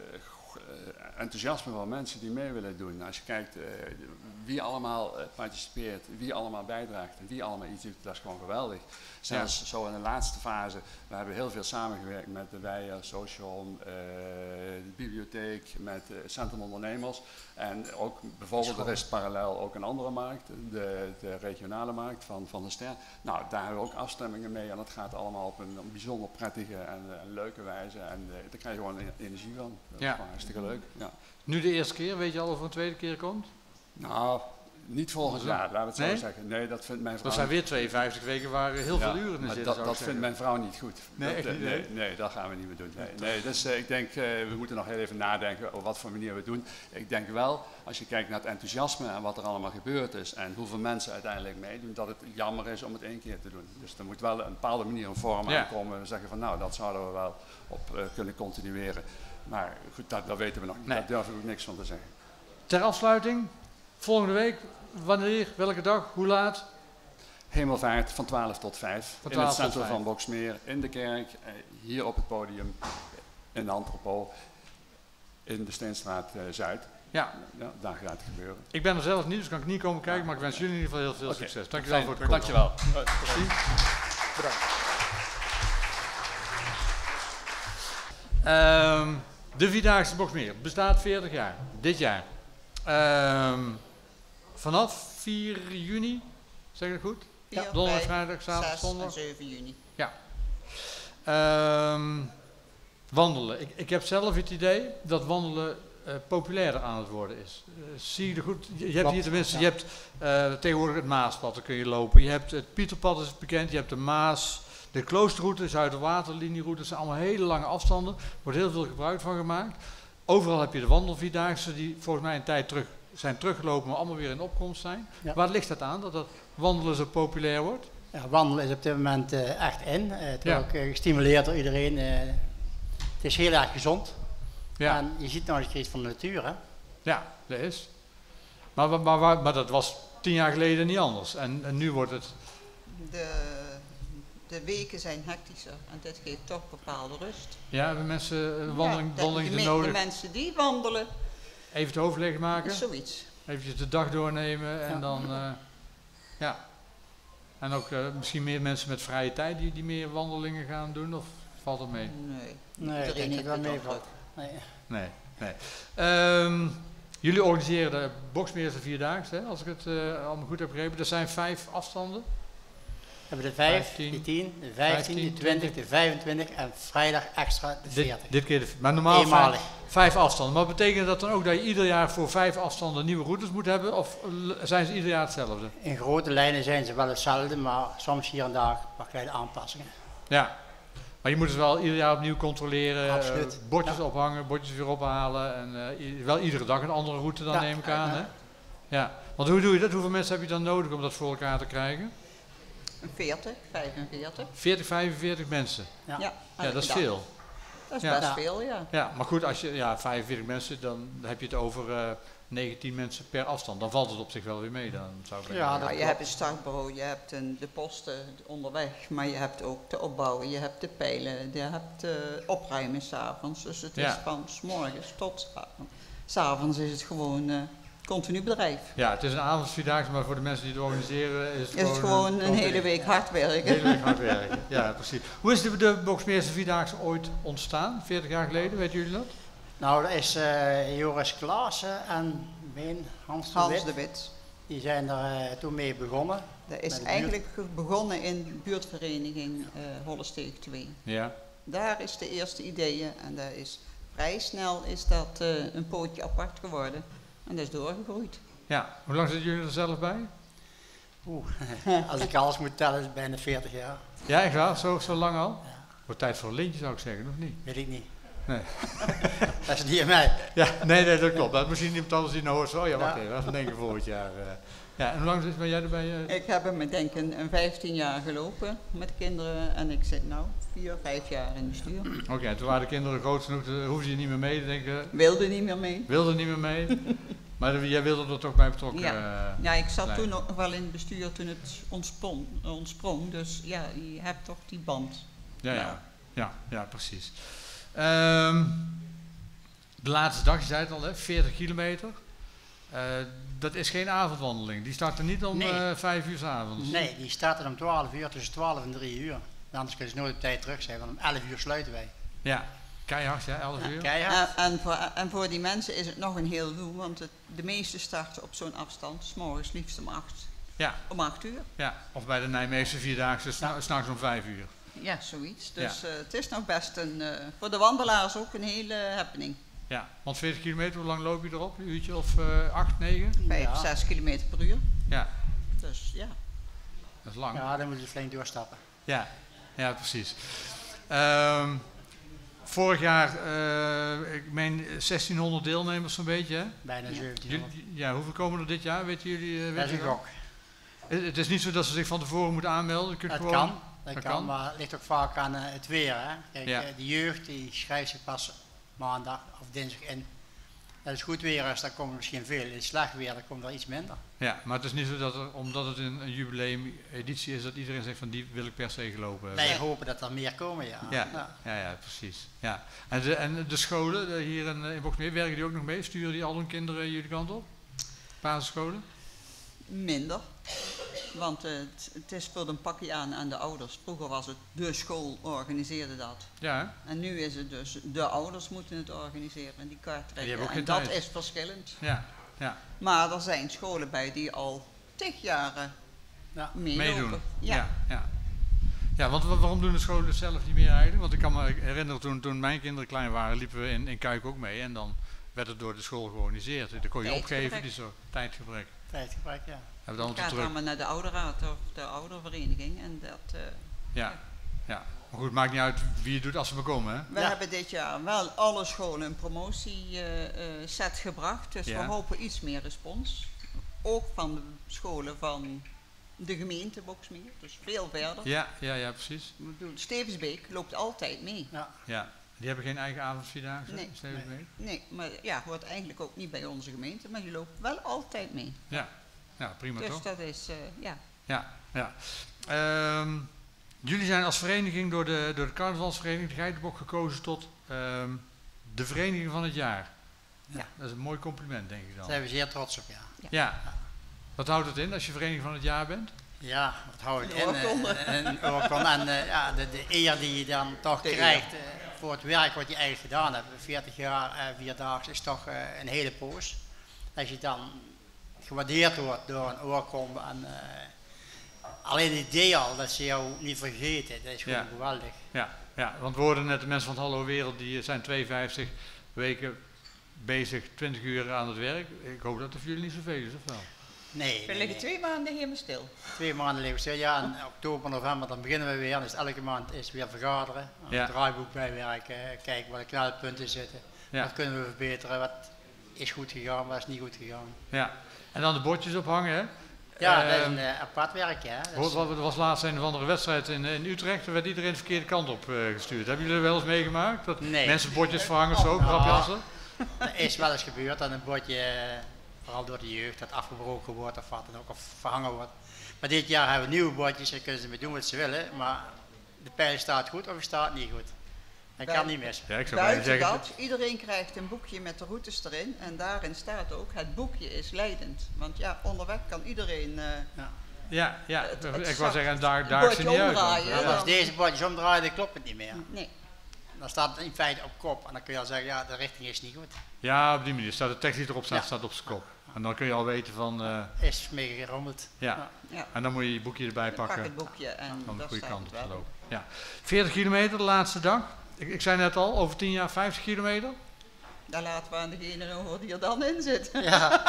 Speaker 3: enthousiasme van mensen die mee willen doen. Als je kijkt uh, wie allemaal uh, participeert, wie allemaal bijdraagt en wie allemaal iets doet, dat is gewoon geweldig. Zelfs ja. zo in de laatste fase, we hebben heel veel samengewerkt met de Weijer, Social, uh, de bibliotheek, met uh, Centrum Ondernemers. En ook bijvoorbeeld, er is parallel ook een andere markt, de, de regionale markt van, van de Ster. Nou, daar hebben we ook afstemmingen mee en dat gaat allemaal op een, een bijzonder prettige en, en leuke wijze. En uh, daar krijg je gewoon energie van. Dat ja. is gewoon hartstikke leuk. Ja.
Speaker 1: Nu de eerste keer, weet je al of er een tweede keer komt?
Speaker 3: Nou, niet volgend jaar, laten we het zo
Speaker 1: nee?
Speaker 3: zeggen. Nee, dat vindt mijn vrouw.
Speaker 1: Dat zijn weer tweeënvijftig weken waar heel ja, veel uren in zitten.
Speaker 3: Dat, dat vindt mijn vrouw niet goed.
Speaker 1: Nee,
Speaker 3: dat,
Speaker 1: echt niet,
Speaker 3: nee,
Speaker 1: nee?
Speaker 3: nee, dat gaan we niet meer doen. Nee, nee, dus uh, ik denk, uh, we moeten nog heel even nadenken op wat voor manier we het doen. Ik denk wel, als je kijkt naar het enthousiasme en wat er allemaal gebeurd is en hoeveel mensen uiteindelijk meedoen, dat het jammer is om het één keer te doen. Dus er moet wel een bepaalde manier een vorm ja. aankomen. We zeggen van nou, dat zouden we wel op uh, kunnen continueren. Maar goed, dat, dat weten we nog niet. Nee. Daar durf ik ook niks van te zeggen.
Speaker 1: Ter afsluiting, volgende week, wanneer, welke dag, hoe laat?
Speaker 3: Hemelvaart van twaalf tot vijf. Van twaalf in het centrum van Boxmeer, in de kerk, hier op het podium, in de Antropo, in de Steenstraat uh, Zuid.
Speaker 1: Ja.
Speaker 3: ja. Daar gaat het gebeuren.
Speaker 1: Ik ben er zelf niet, dus kan ik niet komen kijken, maar ik wens jullie in ieder geval heel veel okay. succes. Dankjewel
Speaker 3: Fijn.
Speaker 1: voor het komen.
Speaker 3: Dankjewel.
Speaker 1: Bedankt. Um, de Vierdaagse Boxmeer bestaat veertig jaar, dit jaar. Um, vanaf vier juni, zeg ik het goed?
Speaker 4: Ja,
Speaker 1: donderdag, vrijdag, zaterdag,
Speaker 4: zes
Speaker 1: zondag.
Speaker 4: en zeven juni.
Speaker 1: Ja. Um, wandelen. Ik, ik heb zelf het idee dat wandelen uh, populairder aan het worden is. Uh, zie je er goed? Je, je hebt hier tenminste, ja. je hebt uh, tegenwoordig het Maaspad, daar kun je lopen. Je hebt het Pieterpad, is bekend. Je hebt de Maas. De kloosterroute, Zuiderwaterlinieroute, dat zijn allemaal hele lange afstanden. Er wordt heel veel gebruik van gemaakt. Overal heb je de wandelvierdaagse die volgens mij een tijd terug zijn teruggelopen, maar allemaal weer in opkomst zijn. Ja. Waar ligt dat aan, dat dat wandelen zo populair wordt?
Speaker 5: Ja, wandelen is op dit moment uh, echt in. Uh, het
Speaker 1: ja.
Speaker 5: wordt ook uh, gestimuleerd door iedereen. Uh, het is heel erg gezond. Ja. En je ziet nou eens iets van de natuur, hè?
Speaker 1: Ja, dat is. Maar, maar, maar, maar dat was tien jaar geleden niet anders. En, en nu wordt het...
Speaker 4: De... De weken zijn hectischer en dit geeft toch bepaalde rust.
Speaker 1: Ja, hebben mensen een wandeling,
Speaker 4: ja, de,
Speaker 1: wandeling
Speaker 4: de,
Speaker 1: nodig?
Speaker 4: De mensen die wandelen.
Speaker 1: Even het overleg maken?
Speaker 4: Zoiets.
Speaker 1: Even de dag doornemen en ja. dan... Uh, ja. En ook uh, misschien meer mensen met vrije tijd die, die meer wandelingen gaan doen? Of valt het mee?
Speaker 4: Nee.
Speaker 5: Nee, iedereen heeft wel mee valt. Nee.
Speaker 1: Nee, nee. Um, jullie organiseren de Boxmeerse Vierdaagse, hè, als ik het uh, allemaal goed heb begrepen. Er zijn vijf afstanden.
Speaker 5: We hebben de vijf, de tien, de vijftien, de twintig, de vijfentwintig en vrijdag extra de veertig.
Speaker 1: Dit, dit keer de, maar normaal
Speaker 5: eenmalig.
Speaker 1: Vijf, vijf afstanden. Maar betekent dat dan ook dat je ieder jaar voor vijf afstanden nieuwe routes moet hebben? Of zijn ze ieder jaar hetzelfde?
Speaker 5: In grote lijnen zijn ze wel hetzelfde, maar soms hier en daar wat kleine aanpassingen.
Speaker 1: Ja, maar je moet het wel ieder jaar opnieuw controleren.
Speaker 5: Absoluut.
Speaker 1: Uh, bordjes
Speaker 5: ja.
Speaker 1: ophangen, bordjes weer ophalen. En uh, wel iedere dag een andere route dan, ja. neem ik aan. Ja. Hè? Ja. Want hoe doe je dat? Hoeveel mensen heb je dan nodig om dat voor elkaar te krijgen?
Speaker 4: veertig, vijfenveertig.
Speaker 1: veertig, vijfenveertig mensen?
Speaker 4: Ja, ja,
Speaker 1: ja dat is dag. veel.
Speaker 4: Dat is
Speaker 1: ja.
Speaker 4: best
Speaker 1: ja.
Speaker 4: veel, ja.
Speaker 1: Ja, maar goed, als je ja, vijfenveertig mensen, dan heb je het over uh, negentien mensen per afstand. Dan valt het op zich wel weer mee. Dan zou ik
Speaker 4: ja, nou, je hebt een startbureau, je hebt een, de posten onderweg, maar je hebt ook de opbouwen, je hebt de pijlen, je hebt uh, opruimen s'avonds. Dus het ja. is van 's morgens tot 's avonds is het gewoon uh, continu bedrijf.
Speaker 1: Ja, het is een avondvierdaagse, maar voor de mensen die het organiseren is het
Speaker 4: is
Speaker 1: gewoon,
Speaker 4: het gewoon een, een hele week hard werken.
Speaker 1: Een hele week hard werken, ja precies. Hoe is de, de Boxmeerse Vierdaagse ooit ontstaan, veertig jaar geleden, weten jullie dat?
Speaker 5: Nou, dat is uh, Joris Klaassen en Ween, Hans de
Speaker 4: Hans
Speaker 5: Wit.
Speaker 4: de Wit.
Speaker 5: Die zijn er uh, toen mee begonnen.
Speaker 4: Dat is eigenlijk begonnen in de buurtvereniging uh, Hollesteeg twee.
Speaker 1: Ja.
Speaker 4: Daar is de eerste ideeën en daar is vrij snel is dat uh, een pootje apart geworden. En dat is doorgegroeid.
Speaker 1: Ja, hoe lang zitten jullie er zelf bij?
Speaker 5: Oeh, als ik alles moet tellen is het bijna veertig jaar.
Speaker 1: Ja, echt waar? Zo, zo lang al?
Speaker 5: Ja.
Speaker 1: Wordt tijd voor een lintje zou ik zeggen, of niet?
Speaker 5: Weet ik niet.
Speaker 1: Nee.
Speaker 5: Dat is niet aan mij.
Speaker 1: Ja, nee, nee, dat klopt. Dat is misschien iemand anders die nou hoort zo, oh ja, wacht
Speaker 5: ja.
Speaker 1: even, dat is denken volgend jaar. Uh. Ja, en hoe lang ben jij erbij? Uh?
Speaker 4: Ik heb hem, denk ik, een vijftien jaar gelopen met kinderen en ik zit nu vier, vijf jaar in bestuur.
Speaker 1: Oké, okay, toen waren de kinderen groot genoeg, hoefden ze niet meer mee te denken.
Speaker 4: Wilde niet meer mee.
Speaker 1: Wilde niet meer mee. Maar jij wilde er toch bij betrokken?
Speaker 4: Ja,
Speaker 1: uh,
Speaker 4: ja ik zat lijn. toen nog wel in het bestuur toen het ontsprong, ontsprong. Dus ja, je hebt toch die band.
Speaker 1: Ja, ja, ja, ja precies. Um, de laatste dag, je zei het al, hè, veertig kilometer. Uh, dat is geen avondwandeling. Die start er niet om nee. uh, vijf uur 's avonds.
Speaker 5: Nee, die start er om twaalf uur, tussen twaalf en drie uur. Anders kun je nooit op tijd terug zijn, want om elf uur sluiten wij.
Speaker 1: Ja, keihard, ja, elf uur.
Speaker 5: Ja, keihard.
Speaker 4: En, en, voor, en voor die mensen is het nog een heel doel, want het, de meeste starten op zo'n afstand, 's morgens liefst om acht.
Speaker 1: Ja.
Speaker 4: Om acht uur.
Speaker 1: Ja, of bij de Nijmeegse Vierdaagse, ja. s'nachts om vijf uur.
Speaker 4: Ja, zoiets. Dus
Speaker 1: ja.
Speaker 4: uh, het is nog best een, uh, voor de wandelaars ook een hele happening.
Speaker 1: Ja, want veertig kilometer, hoe lang loop je erop? Een uurtje of uh, acht, negen?
Speaker 4: vijf, ja. zes kilometer per uur.
Speaker 1: Ja.
Speaker 4: Dus ja.
Speaker 1: Dat is lang.
Speaker 5: Ja, dan moet je flink doorstappen.
Speaker 1: Ja, ja precies. Um, vorig jaar, uh, ik meen zestienhonderd deelnemers zo'n beetje, hè?
Speaker 5: Bijna
Speaker 4: ja.
Speaker 5: zeventienhonderd.
Speaker 1: Ja, hoeveel komen er dit jaar, weten jullie? Uh,
Speaker 5: dat is een gok.
Speaker 1: Het is niet zo dat ze zich van tevoren moeten aanmelden?
Speaker 5: Dat
Speaker 1: gewoon...
Speaker 5: kan, dat,
Speaker 1: dat
Speaker 5: kan,
Speaker 1: kan,
Speaker 5: maar het ligt ook vaak aan uh, het weer. Hè? Kijk,
Speaker 1: ja.
Speaker 5: uh, de jeugd die schrijft zich pas maandag of dinsdag in. Dat is goed weer, dus dan komt misschien veel. In slecht weer, dan komt er iets minder.
Speaker 1: Ja, maar het is niet zo dat er, omdat het een, een jubileum-editie is, dat iedereen zegt van die wil ik per se gelopen hebben.
Speaker 5: Wij hopen dat er meer komen, ja.
Speaker 1: Ja, ja. ja, ja precies. Ja. En, de, en de scholen de, hier in, in Boxmeer, werken die ook nog mee? Sturen die al hun kinderen jullie kant op? Basisscholen?
Speaker 4: Minder. Want uh, het, het is voor een pakje aan aan de ouders. Vroeger was het de school organiseerde dat.
Speaker 1: Ja, hè?
Speaker 4: En nu is het dus de ouders moeten het organiseren en die kaart trekken.
Speaker 1: Die
Speaker 4: en dat tijd. is verschillend.
Speaker 1: Ja, ja.
Speaker 4: Maar er zijn scholen bij die al tig jaren ja. meedoen.
Speaker 1: Ja. Ja, ja. Ja, want waarom doen de scholen het zelf niet meer eigenlijk? Want ik kan me herinneren toen, toen mijn kinderen klein waren, liepen we in, in Kuik ook mee en dan werd het door de school georganiseerd. Dan kon je
Speaker 4: tijdgebrek.
Speaker 1: opgeven, die zo tijdgebrek.
Speaker 5: Tijdgebrek, ja.
Speaker 4: Het gaat terug. allemaal naar de ouderraad of de oudervereniging en dat... Uh,
Speaker 1: ja, ja. Maar goed, het maakt niet uit wie het doet als ze maar komen, hè?
Speaker 4: We
Speaker 5: ja.
Speaker 4: hebben dit jaar wel alle scholen een promotieset uh, uh, gebracht, dus ja. we hopen iets meer respons. Ook van de scholen van de gemeente Boxmeer, dus veel verder.
Speaker 1: Ja, ja, ja, precies.
Speaker 4: Ik bedoel, Stevensbeek loopt altijd mee.
Speaker 5: Ja.
Speaker 1: Ja. Die hebben geen eigen avondvierdaagse?
Speaker 4: Nee.
Speaker 1: Nee.
Speaker 4: nee, maar ja, hoort eigenlijk ook niet bij onze gemeente, maar die loopt wel altijd mee.
Speaker 1: Ja, ja prima
Speaker 4: dus
Speaker 1: toch?
Speaker 4: Dus dat is, uh, ja.
Speaker 1: Ja, ja. Um, jullie zijn als vereniging door de, door de carnavalsvereniging de Geitenbok gekozen tot um, de vereniging van het jaar.
Speaker 5: Ja.
Speaker 1: Dat is een mooi compliment, denk ik dan.
Speaker 5: Daar zijn we zeer trots op, ja.
Speaker 1: Ja. ja. Wat houdt het in als je vereniging van het jaar bent?
Speaker 5: Ja, wat houdt het in? Een, een oorkonde en uh, ja, de, de eer die je dan toch de krijgt uh, voor het werk wat je eigenlijk gedaan hebt. veertig jaar, uh, vierdaags is toch uh, een hele poos. Als je dan gewaardeerd wordt door een oorkonde en uh, alleen het idee al, dat ze jou niet vergeten, dat is gewoon
Speaker 1: ja.
Speaker 5: geweldig.
Speaker 1: Ja, ja, want we hoorden net de mensen van het Hallo Wereld, die zijn tweeënvijftig weken bezig, twintig uur aan het werk. Ik hoop dat het voor jullie niet zoveel is, of wel?
Speaker 5: Nee.
Speaker 4: We
Speaker 5: nee,
Speaker 4: liggen
Speaker 5: nee.
Speaker 4: twee maanden helemaal stil.
Speaker 5: Twee maanden liggen we stil, ja. In oktober, november, dan beginnen we weer. Dus elke maand is weer vergaderen. Aan
Speaker 1: Ja.
Speaker 5: het draaiboek bijwerken, kijken waar de knelpunten zitten.
Speaker 1: Ja.
Speaker 5: Wat kunnen we verbeteren, wat is goed gegaan, wat is niet goed gegaan.
Speaker 1: Ja, en dan de bordjes ophangen, hè?
Speaker 5: Ja,
Speaker 1: Uh,
Speaker 5: dat is een uh, apart werk, ja.
Speaker 1: Er was, was laatst een of andere wedstrijd in, in Utrecht, er werd iedereen de verkeerde kant op uh, gestuurd. Hebben jullie er wel eens meegemaakt? Dat
Speaker 5: nee.
Speaker 1: mensen bordjes verhangen of zo,
Speaker 5: Ja.
Speaker 1: grapjassen?
Speaker 5: Dat is wel eens gebeurd dat een bordje, uh, vooral door de jeugd, dat afgebroken wordt of wat dan ook, of verhangen wordt. Maar dit jaar hebben we nieuwe bordjes, daar kunnen ze mee doen wat ze willen, maar de pijl staat goed of staat niet goed. Dat kan niet mis.
Speaker 1: Ja, ik zou bijna
Speaker 4: Buiten
Speaker 1: zeggen,
Speaker 4: dat, iedereen krijgt een boekje met de routes erin en daarin staat ook, het boekje is leidend. Want ja, onderweg kan iedereen uh,
Speaker 5: Ja.
Speaker 1: ja, ja,
Speaker 4: Het- het
Speaker 1: ik wou zeggen, daar,
Speaker 4: het
Speaker 1: daar is ze
Speaker 4: bordje
Speaker 1: niet uit.
Speaker 4: omdraaien,
Speaker 1: want,
Speaker 5: En
Speaker 1: uh,
Speaker 5: als deze bordjes omdraaien, dan klopt het niet meer.
Speaker 4: nee.
Speaker 5: Dan staat het in feite op kop en dan kun je al zeggen, ja, de richting is niet goed.
Speaker 1: Ja, op die manier. Staat de tekst die erop staat,
Speaker 5: Ja.
Speaker 1: staat op zijn kop. En dan kun je al weten van, uh,
Speaker 5: Is mee gerommeld.
Speaker 1: ja.
Speaker 4: Ja.
Speaker 1: En dan moet je je boekje erbij
Speaker 4: Pak
Speaker 1: pakken.
Speaker 4: het boekje en
Speaker 1: Om de
Speaker 4: daar
Speaker 1: goede
Speaker 4: staat
Speaker 1: kant
Speaker 4: het
Speaker 1: op te
Speaker 4: wel.
Speaker 1: lopen. Ja. veertig kilometer de laatste dag. Ik, ik zei net al, over tien jaar vijftig kilometer.
Speaker 4: Daar laten we aan degene over die er dan in zit.
Speaker 5: Ja,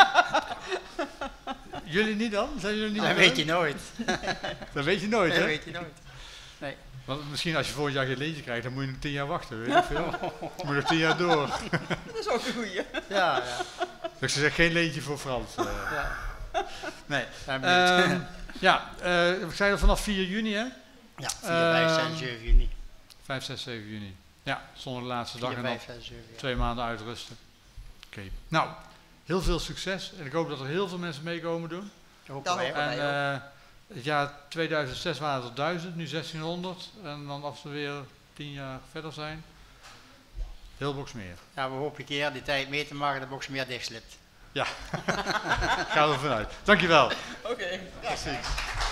Speaker 1: Jullie niet dan? Zijn jullie niet
Speaker 5: dat
Speaker 1: aan
Speaker 5: weet
Speaker 1: het
Speaker 5: je nooit.
Speaker 1: Dat weet je nooit,
Speaker 5: Dat
Speaker 1: hè?
Speaker 5: weet je nooit. Nee.
Speaker 1: Want misschien als je volgend jaar geen leentje krijgt, dan moet je nog tien jaar wachten, weet ik veel. Dan moet je nog tien jaar door.
Speaker 4: Dat is ook een goeie.
Speaker 5: Ja, ja.
Speaker 1: Dus ze zegt geen leentje voor Frans. Uh.
Speaker 5: ja.
Speaker 1: Nee.
Speaker 5: Ja, benieuwd.
Speaker 1: Um, ja, uh, we zijn er vanaf vier juni, hè?
Speaker 5: Ja, vier, vijf,
Speaker 1: Ehm,
Speaker 5: zes, zeven juni.
Speaker 1: vijf, zes, zeven juni. Ja, zonder de laatste dag
Speaker 5: vier,
Speaker 1: en dan
Speaker 5: vijf, zes, zeven, ja.
Speaker 1: twee maanden uitrusten. Oké. Okay. Nou, heel veel succes. En ik hoop dat er heel veel mensen meekomen doen.
Speaker 5: Hopen
Speaker 4: Dat
Speaker 5: wij
Speaker 4: hopen
Speaker 5: ook.
Speaker 1: En
Speaker 4: wij
Speaker 1: uh, het jaar tweeduizend zes waren er duizend, nu zestienhonderd. En dan als we weer tien jaar verder zijn, heel Boxmeer.
Speaker 5: Ja, we hopen een keer die tijd mee te maken dat Boxmeer dichtslipt.
Speaker 1: Ja, gaan we vanuit. Dankjewel.
Speaker 4: Oké. Okay. Ja.
Speaker 1: Precies.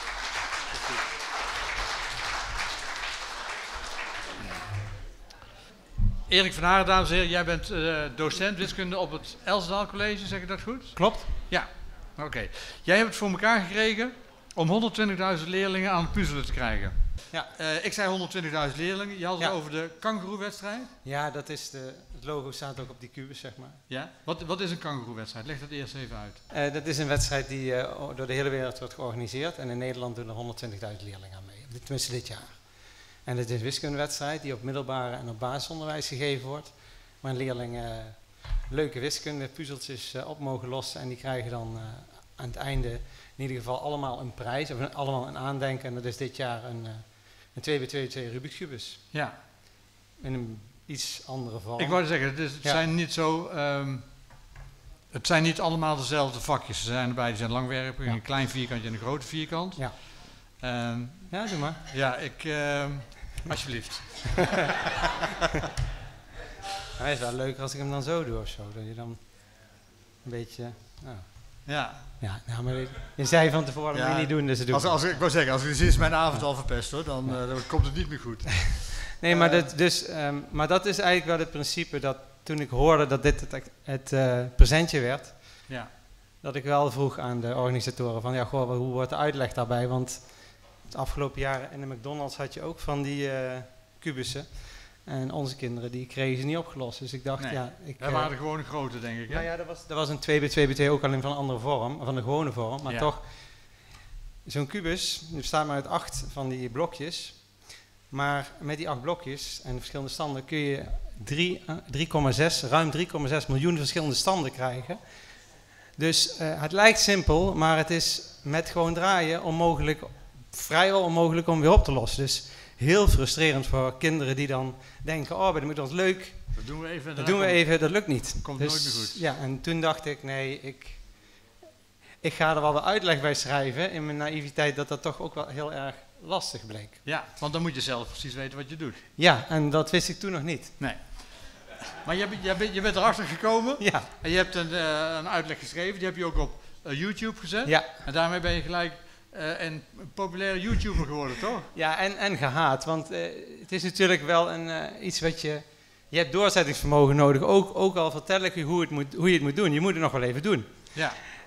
Speaker 1: Erik van Haren, dames en heren, jij bent uh, docent wiskunde op het Elsdaal College, zeg ik dat goed?
Speaker 6: Klopt.
Speaker 1: Ja, oké. Okay. Jij hebt het voor elkaar gekregen om honderdtwintigduizend leerlingen aan het puzzelen te krijgen.
Speaker 6: Ja.
Speaker 1: Uh, ik zei honderdtwintigduizend leerlingen, je had het
Speaker 6: Ja.
Speaker 1: over de kangoeroewedstrijd.
Speaker 6: Ja, dat is de, het logo staat ook op die kubus, zeg maar.
Speaker 1: Ja. Wat, wat is een kangoeroewedstrijd? Leg dat eerst even uit.
Speaker 6: Uh, dat is een wedstrijd die uh, door de hele wereld wordt georganiseerd. En in Nederland doen er honderdtwintigduizend leerlingen aan mee. Tenminste dit jaar. En het is een wiskundewedstrijd die op middelbare en op basisonderwijs gegeven wordt. Waar leerlingen uh, leuke wiskunde, puzzeltjes uh, op mogen lossen. En die krijgen dan uh, aan het einde in ieder geval allemaal een prijs. Of een, allemaal een aandenken. En dat is dit jaar een, uh, een twee bij twee bij twee Rubik's Cubus.
Speaker 1: Ja.
Speaker 6: In een iets andere vorm.
Speaker 1: Ik wou zeggen, het, is, het
Speaker 6: Ja.
Speaker 1: zijn niet zo... Um, het zijn niet allemaal dezelfde vakjes. Ze zijn erbij, die zijn langwerpig,
Speaker 6: Ja.
Speaker 1: een klein vierkantje en een grote vierkant.
Speaker 6: Ja.
Speaker 1: Um,
Speaker 6: Ja, doe maar.
Speaker 1: ja, ik... Um, alsjeblieft.
Speaker 6: Hij is wel leuker als ik hem dan zo doe of zo. Dat je dan een beetje... Nou.
Speaker 1: Ja.
Speaker 6: Ja, nou, maar je zei van tevoren, dat
Speaker 1: Ja,
Speaker 6: moet je niet doen, dus het doe
Speaker 1: Als,
Speaker 6: ik.
Speaker 1: als, ik wou zeggen, als ik is mijn avond al verpest hoor, dan, uh, dan komt het niet meer goed.
Speaker 6: Nee, maar,
Speaker 1: Uh,
Speaker 6: dat, dus, um, maar dat is eigenlijk wel het principe dat toen ik hoorde dat dit het, het uh, presentje werd,
Speaker 1: Ja.
Speaker 6: dat ik wel vroeg aan de organisatoren van, ja, goh, hoe wordt de uitleg daarbij? Want het afgelopen jaar in de McDonald's had je ook van die uh, kubussen. En onze kinderen, die kregen ze niet opgelost. Dus ik dacht,
Speaker 1: Nee.
Speaker 6: ja... Ik,
Speaker 1: Wij
Speaker 6: uh,
Speaker 1: waren gewoon een grote, denk ik. Hè?
Speaker 6: Nou ja, dat was, dat was een twee bij twee bij twee ook alleen van een andere vorm, van de gewone vorm. Maar
Speaker 1: Ja.
Speaker 6: toch, zo'n kubus, die bestaat maar uit acht van die blokjes. Maar met die acht blokjes en de verschillende standen kun je drie komma zes, ruim drie komma zes miljoen verschillende standen krijgen. Dus uh, het lijkt simpel, maar het is met gewoon draaien onmogelijk, vrijwel onmogelijk om weer op te lossen. Dus heel frustrerend voor kinderen die dan denken, oh, dat moet ons leuk.
Speaker 1: Dat doen we even.
Speaker 6: Dat doen we even, dat lukt niet.
Speaker 1: Komt
Speaker 6: dus,
Speaker 1: nooit meer goed.
Speaker 6: Ja, en toen dacht ik, nee, ik, ik ga er wel de uitleg bij schrijven in mijn naïviteit dat dat toch ook wel heel erg lastig bleek.
Speaker 1: Ja, want dan moet je zelf precies weten wat je doet.
Speaker 6: Ja, en dat wist ik toen nog niet.
Speaker 1: Nee. Maar je, je, bent, je bent erachter gekomen
Speaker 6: Ja.
Speaker 1: en je hebt een, uh, een uitleg geschreven, die heb je ook op uh, YouTube gezet.
Speaker 6: Ja,
Speaker 1: En daarmee ben je gelijk uh, een populaire YouTuber geworden, toch?
Speaker 6: ja en, en gehaat, want uh, het is natuurlijk wel een, uh, iets wat je... Je hebt doorzettingsvermogen nodig, ook, ook al vertel ik je hoe, het moet, hoe je het moet doen. Je moet het nog wel even doen.
Speaker 1: Ja.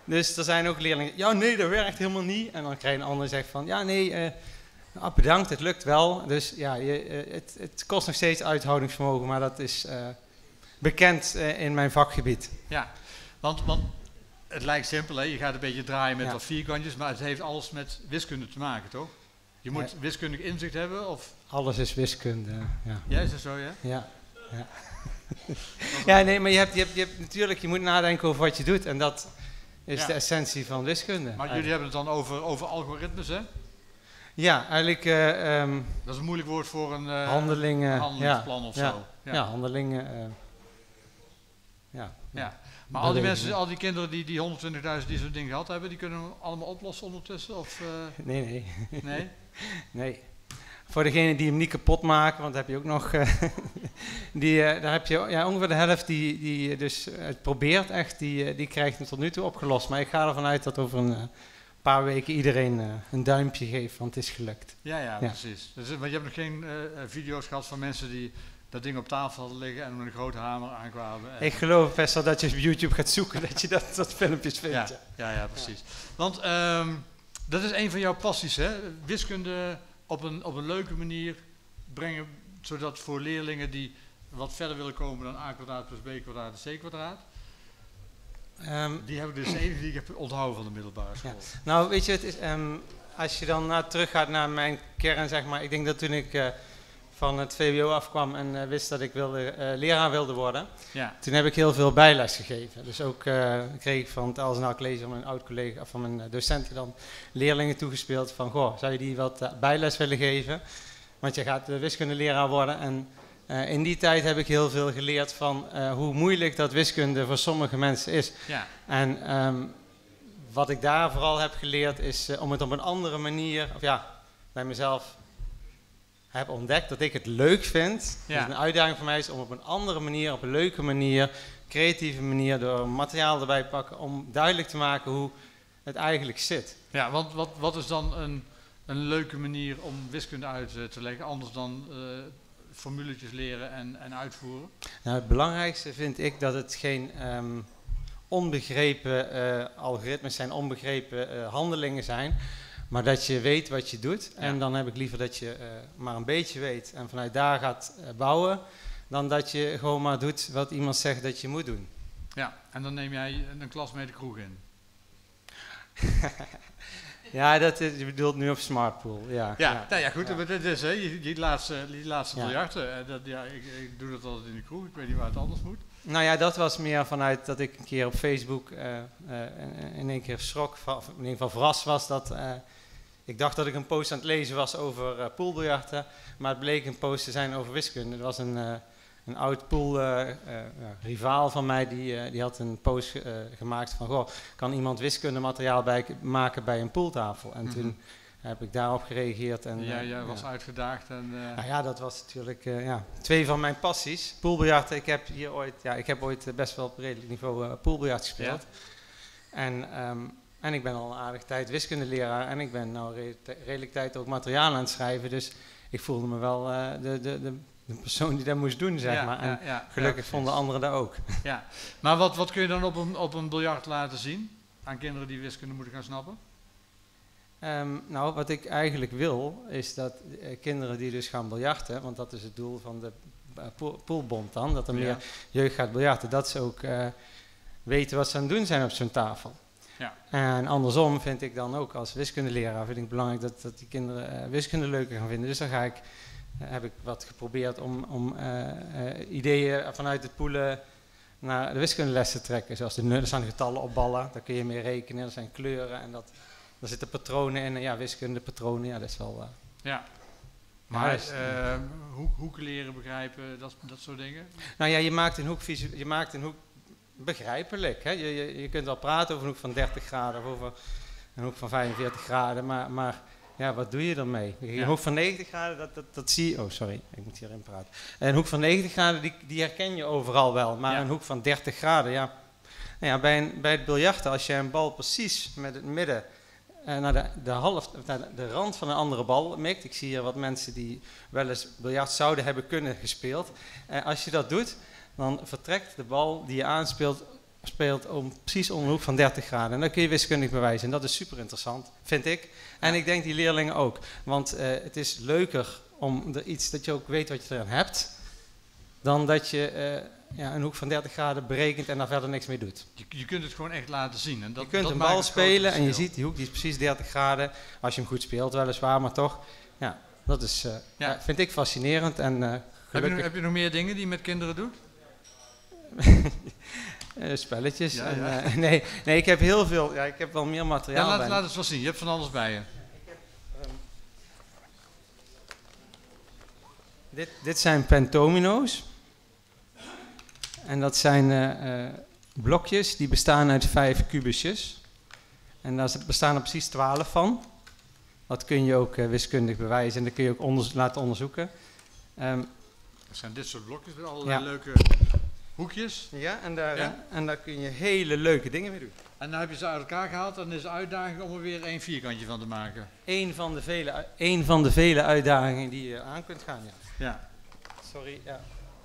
Speaker 6: Dus er zijn ook leerlingen, ja nee, dat werkt helemaal niet. En dan krijg je een ander die zegt van, ja nee, uh, nou, bedankt, het lukt wel. Dus ja, je, uh, het, het kost nog steeds uithoudingsvermogen, maar dat is uh, bekend uh, in mijn vakgebied.
Speaker 1: Ja, want, want het lijkt simpel, hè? Je gaat een beetje draaien met
Speaker 6: Ja.
Speaker 1: wat vierkantjes, maar het heeft alles met wiskunde te maken, toch? Je moet
Speaker 6: Ja.
Speaker 1: wiskundig inzicht hebben, of?
Speaker 6: Alles is wiskunde, ja.
Speaker 1: Ja, is dat zo, ja?
Speaker 6: Ja, ja. Ja, nee, maar je hebt, je, hebt, je hebt natuurlijk, je moet nadenken over wat je doet en dat is
Speaker 1: Ja.
Speaker 6: de essentie van wiskunde.
Speaker 1: Maar jullie hebben het dan over, over algoritmes, hè?
Speaker 6: Ja, eigenlijk uh, um,
Speaker 1: Dat is een moeilijk woord voor een uh,
Speaker 6: handelingen,
Speaker 1: handelingsplan
Speaker 6: ja,
Speaker 1: of
Speaker 6: ja,
Speaker 1: zo.
Speaker 6: Ja, ja handelingen. Uh, ja.
Speaker 1: Ja. Maar al die mensen, al die kinderen die, die honderdtwintigduizend die zo'n ding gehad hebben, die kunnen hem allemaal oplossen ondertussen? Of, uh,
Speaker 6: nee, nee.
Speaker 1: Nee?
Speaker 6: Nee. Voor degenen die hem niet kapot maken, want dat heb je ook nog, uh, die, uh, daar heb je ja, ongeveer de helft die, die dus het probeert echt, die, uh, die krijgt hem tot nu toe opgelost. Maar ik ga ervan uit dat over een uh, paar weken iedereen uh, een duimpje geeft, want het is gelukt.
Speaker 1: Ja, ja,
Speaker 6: ja.
Speaker 1: precies. Dus, want je hebt nog geen uh, video's gehad van mensen die dat ding op tafel hadden liggen en met een grote hamer aankwamen. En
Speaker 6: ik geloof best wel dat je op YouTube gaat zoeken, dat je dat, dat filmpjes vindt.
Speaker 1: Ja, ja, ja, precies. Want um, dat is een van jouw passies, hè? Wiskunde op een, op een leuke manier brengen, zodat voor leerlingen die wat verder willen komen dan a kwadraat plus b kwadraat is c kwadraat. Um, die heb ik dus de enige die ik heb onthouden van de middelbare school.
Speaker 6: Ja. Nou, weet je, het is, um, als je dan naar, terug gaat naar mijn kern, zeg maar, ik denk dat toen ik uh, van het V W O afkwam en uh, wist dat ik wilde, uh, leraar wilde worden,
Speaker 1: ja.
Speaker 6: Toen heb ik heel veel bijles gegeven. Dus ook uh, kreeg ik van het Els en Al College van mijn oud-collega, van mijn docenten dan leerlingen toegespeeld van, goh, zou je die wat uh, bijles willen geven? Want je gaat uh, wiskundeleraar worden en uh, in die tijd heb ik heel veel geleerd van uh, hoe moeilijk dat wiskunde voor sommige mensen is.
Speaker 1: Ja.
Speaker 6: En um, wat ik daar vooral heb geleerd is uh, om het op een andere manier, of ja, bij mezelf heb ontdekt dat ik het leuk vind. Ja. Dus een uitdaging voor mij is om op een andere manier, op een leuke manier, creatieve manier, door materiaal erbij te pakken, om duidelijk te maken hoe het eigenlijk zit.
Speaker 1: Ja, want wat, wat is dan een, een leuke manier om wiskunde uit uh, te leggen, anders dan uh, formuletjes leren en, en uitvoeren?
Speaker 6: Nou, het belangrijkste vind ik dat het geen um, onbegrepen uh, algoritmes zijn, onbegrepen uh, handelingen zijn. Maar dat je weet wat je doet. Ja. En dan heb ik liever dat je uh, maar een beetje weet en vanuit daar gaat uh, bouwen. Dan dat je gewoon maar doet wat iemand zegt dat je moet doen.
Speaker 1: Ja, en dan neem jij een klas mee de kroeg in.
Speaker 6: Ja, dat is, je bedoelt nu op Smartpool. Ja,
Speaker 1: ja,
Speaker 6: ja.
Speaker 1: Nou ja goed,
Speaker 6: ja.
Speaker 1: maar dit is hè, die, die laatste, die laatste
Speaker 6: ja.
Speaker 1: biljarten. Dat, ja, ik, ik doe dat altijd in de kroeg, ik weet niet waar het anders moet.
Speaker 6: Nou ja, dat was meer vanuit dat ik een keer op Facebook uh, uh, in één keer schrok, of in ieder geval verrast was dat... Uh, Ik dacht dat ik een post aan het lezen was over uh, poolbiljarten, maar het bleek een post te zijn over wiskunde. Er was een, uh, een oud pool uh, uh, rivaal van mij, die, uh, die had een post uh, gemaakt van, goh, kan iemand wiskundemateriaal bij, maken bij een pooltafel? En mm-hmm. toen heb ik daarop gereageerd. En,
Speaker 1: ja,
Speaker 6: uh,
Speaker 1: jij was
Speaker 6: ja.
Speaker 1: uitgedaagd. En, uh...
Speaker 6: Nou ja, dat was natuurlijk uh, ja, twee van mijn passies. Poolbiljarten, ik heb hier ooit, ja, ik heb ooit uh, best wel op redelijk niveau uh, poolbiljart gespeeld. Ja. En... Um, En ik ben al een aardige tijd wiskundeleraar en ik ben nou re- redelijk tijd ook materiaal aan het schrijven. Dus ik voelde me wel uh, de, de, de, de persoon die dat moest doen, zeg ja, maar. En ja, ja, gelukkig ja, vonden anderen dat ook.
Speaker 1: Ja. Maar wat, wat kun je dan op een, op een biljart laten zien aan kinderen die wiskunde moeten gaan snappen?
Speaker 6: Um, nou, wat ik eigenlijk wil, is dat uh, kinderen die dus gaan biljarten, want dat is het doel van de uh, pool, poolbond dan, dat er meer ja. jeugd gaat biljarten, dat ze ook uh, weten wat ze aan het doen zijn op zo'n tafel.
Speaker 1: Ja.
Speaker 6: En andersom vind ik dan ook als wiskundeleraar vind ik belangrijk dat, dat die kinderen uh, wiskunde leuker gaan vinden. Dus dan ga ik, uh, heb ik wat geprobeerd om, om uh, uh, ideeën vanuit het poelen naar de wiskundelessen te trekken. Zoals de er staan getallen op ballen, daar kun je mee rekenen, er zijn kleuren en dat, daar zitten patronen in. En ja, wiskundepatronen, ja dat is wel... Uh,
Speaker 1: ja. Maar uh, hoek, hoek leren begrijpen, dat, dat soort dingen?
Speaker 6: Nou ja, je maakt een hoek, je maakt een hoek begrijpelijk. Hè? Je, je, je kunt wel praten over een hoek van dertig graden of over een hoek van vijfenveertig graden, maar, maar ja, wat doe je ermee? Een ja. hoek van negentig graden, dat, dat, dat zie je... Oh, sorry, ik moet hierin praten. Een hoek van negentig graden, die, die herken je overal wel, maar ja. een hoek van dertig graden, ja... Nou ja, bij, een, bij het biljarten, als je een bal precies met het midden uh, naar, de, de, half, naar de, de rand van een andere bal mikt, ik zie hier wat mensen die wel eens biljart zouden hebben kunnen gespeeld, uh, als je dat doet... dan vertrekt de bal die je aanspeelt speelt om, precies om de hoek van dertig graden. En dat kun je wiskundig bewijzen. En dat is super interessant, vind ik. En ja. ik denk die leerlingen ook. Want uh, het is leuker om er iets, dat je ook weet wat je erin hebt, dan dat je uh, ja, een hoek van dertig graden berekent en daar verder niks mee doet.
Speaker 1: Je, je kunt het gewoon echt laten zien. En dat,
Speaker 6: je kunt
Speaker 1: dat
Speaker 6: een bal spelen en je ziet die hoek die is precies dertig graden. Als je hem goed speelt, weliswaar, maar toch. Ja, dat is, uh, ja. Ja, vind ik fascinerend. En, uh,
Speaker 1: heb, je nog, heb je nog meer dingen die je met kinderen doet?
Speaker 6: uh, spelletjes.
Speaker 1: Ja,
Speaker 6: en,
Speaker 1: ja.
Speaker 6: Uh, nee, nee, ik heb heel veel. Ja, ik heb wel meer materiaal.
Speaker 1: Ja, laat,
Speaker 6: bij
Speaker 1: laat het wel zien. Je hebt van alles bij je.
Speaker 6: Dit, dit zijn pentomino's. En dat zijn uh, uh, blokjes die bestaan uit vijf kubusjes. En daar bestaan er precies twaalf van. Dat kun je ook uh, wiskundig bewijzen en dat kun je ook onders- laten onderzoeken. Um,
Speaker 1: dat zijn dit soort blokjes met allerlei ja. leuke hoekjes.
Speaker 6: Ja, en daar,
Speaker 1: ja?
Speaker 6: en daar kun je hele leuke dingen mee doen.
Speaker 1: En dan heb je ze uit elkaar gehaald en is de uitdaging om er weer één vierkantje van te maken.
Speaker 6: Eén van de vele, één van de vele uitdagingen die je aan kunt gaan, ja.
Speaker 1: Ja.
Speaker 6: Sorry, ja.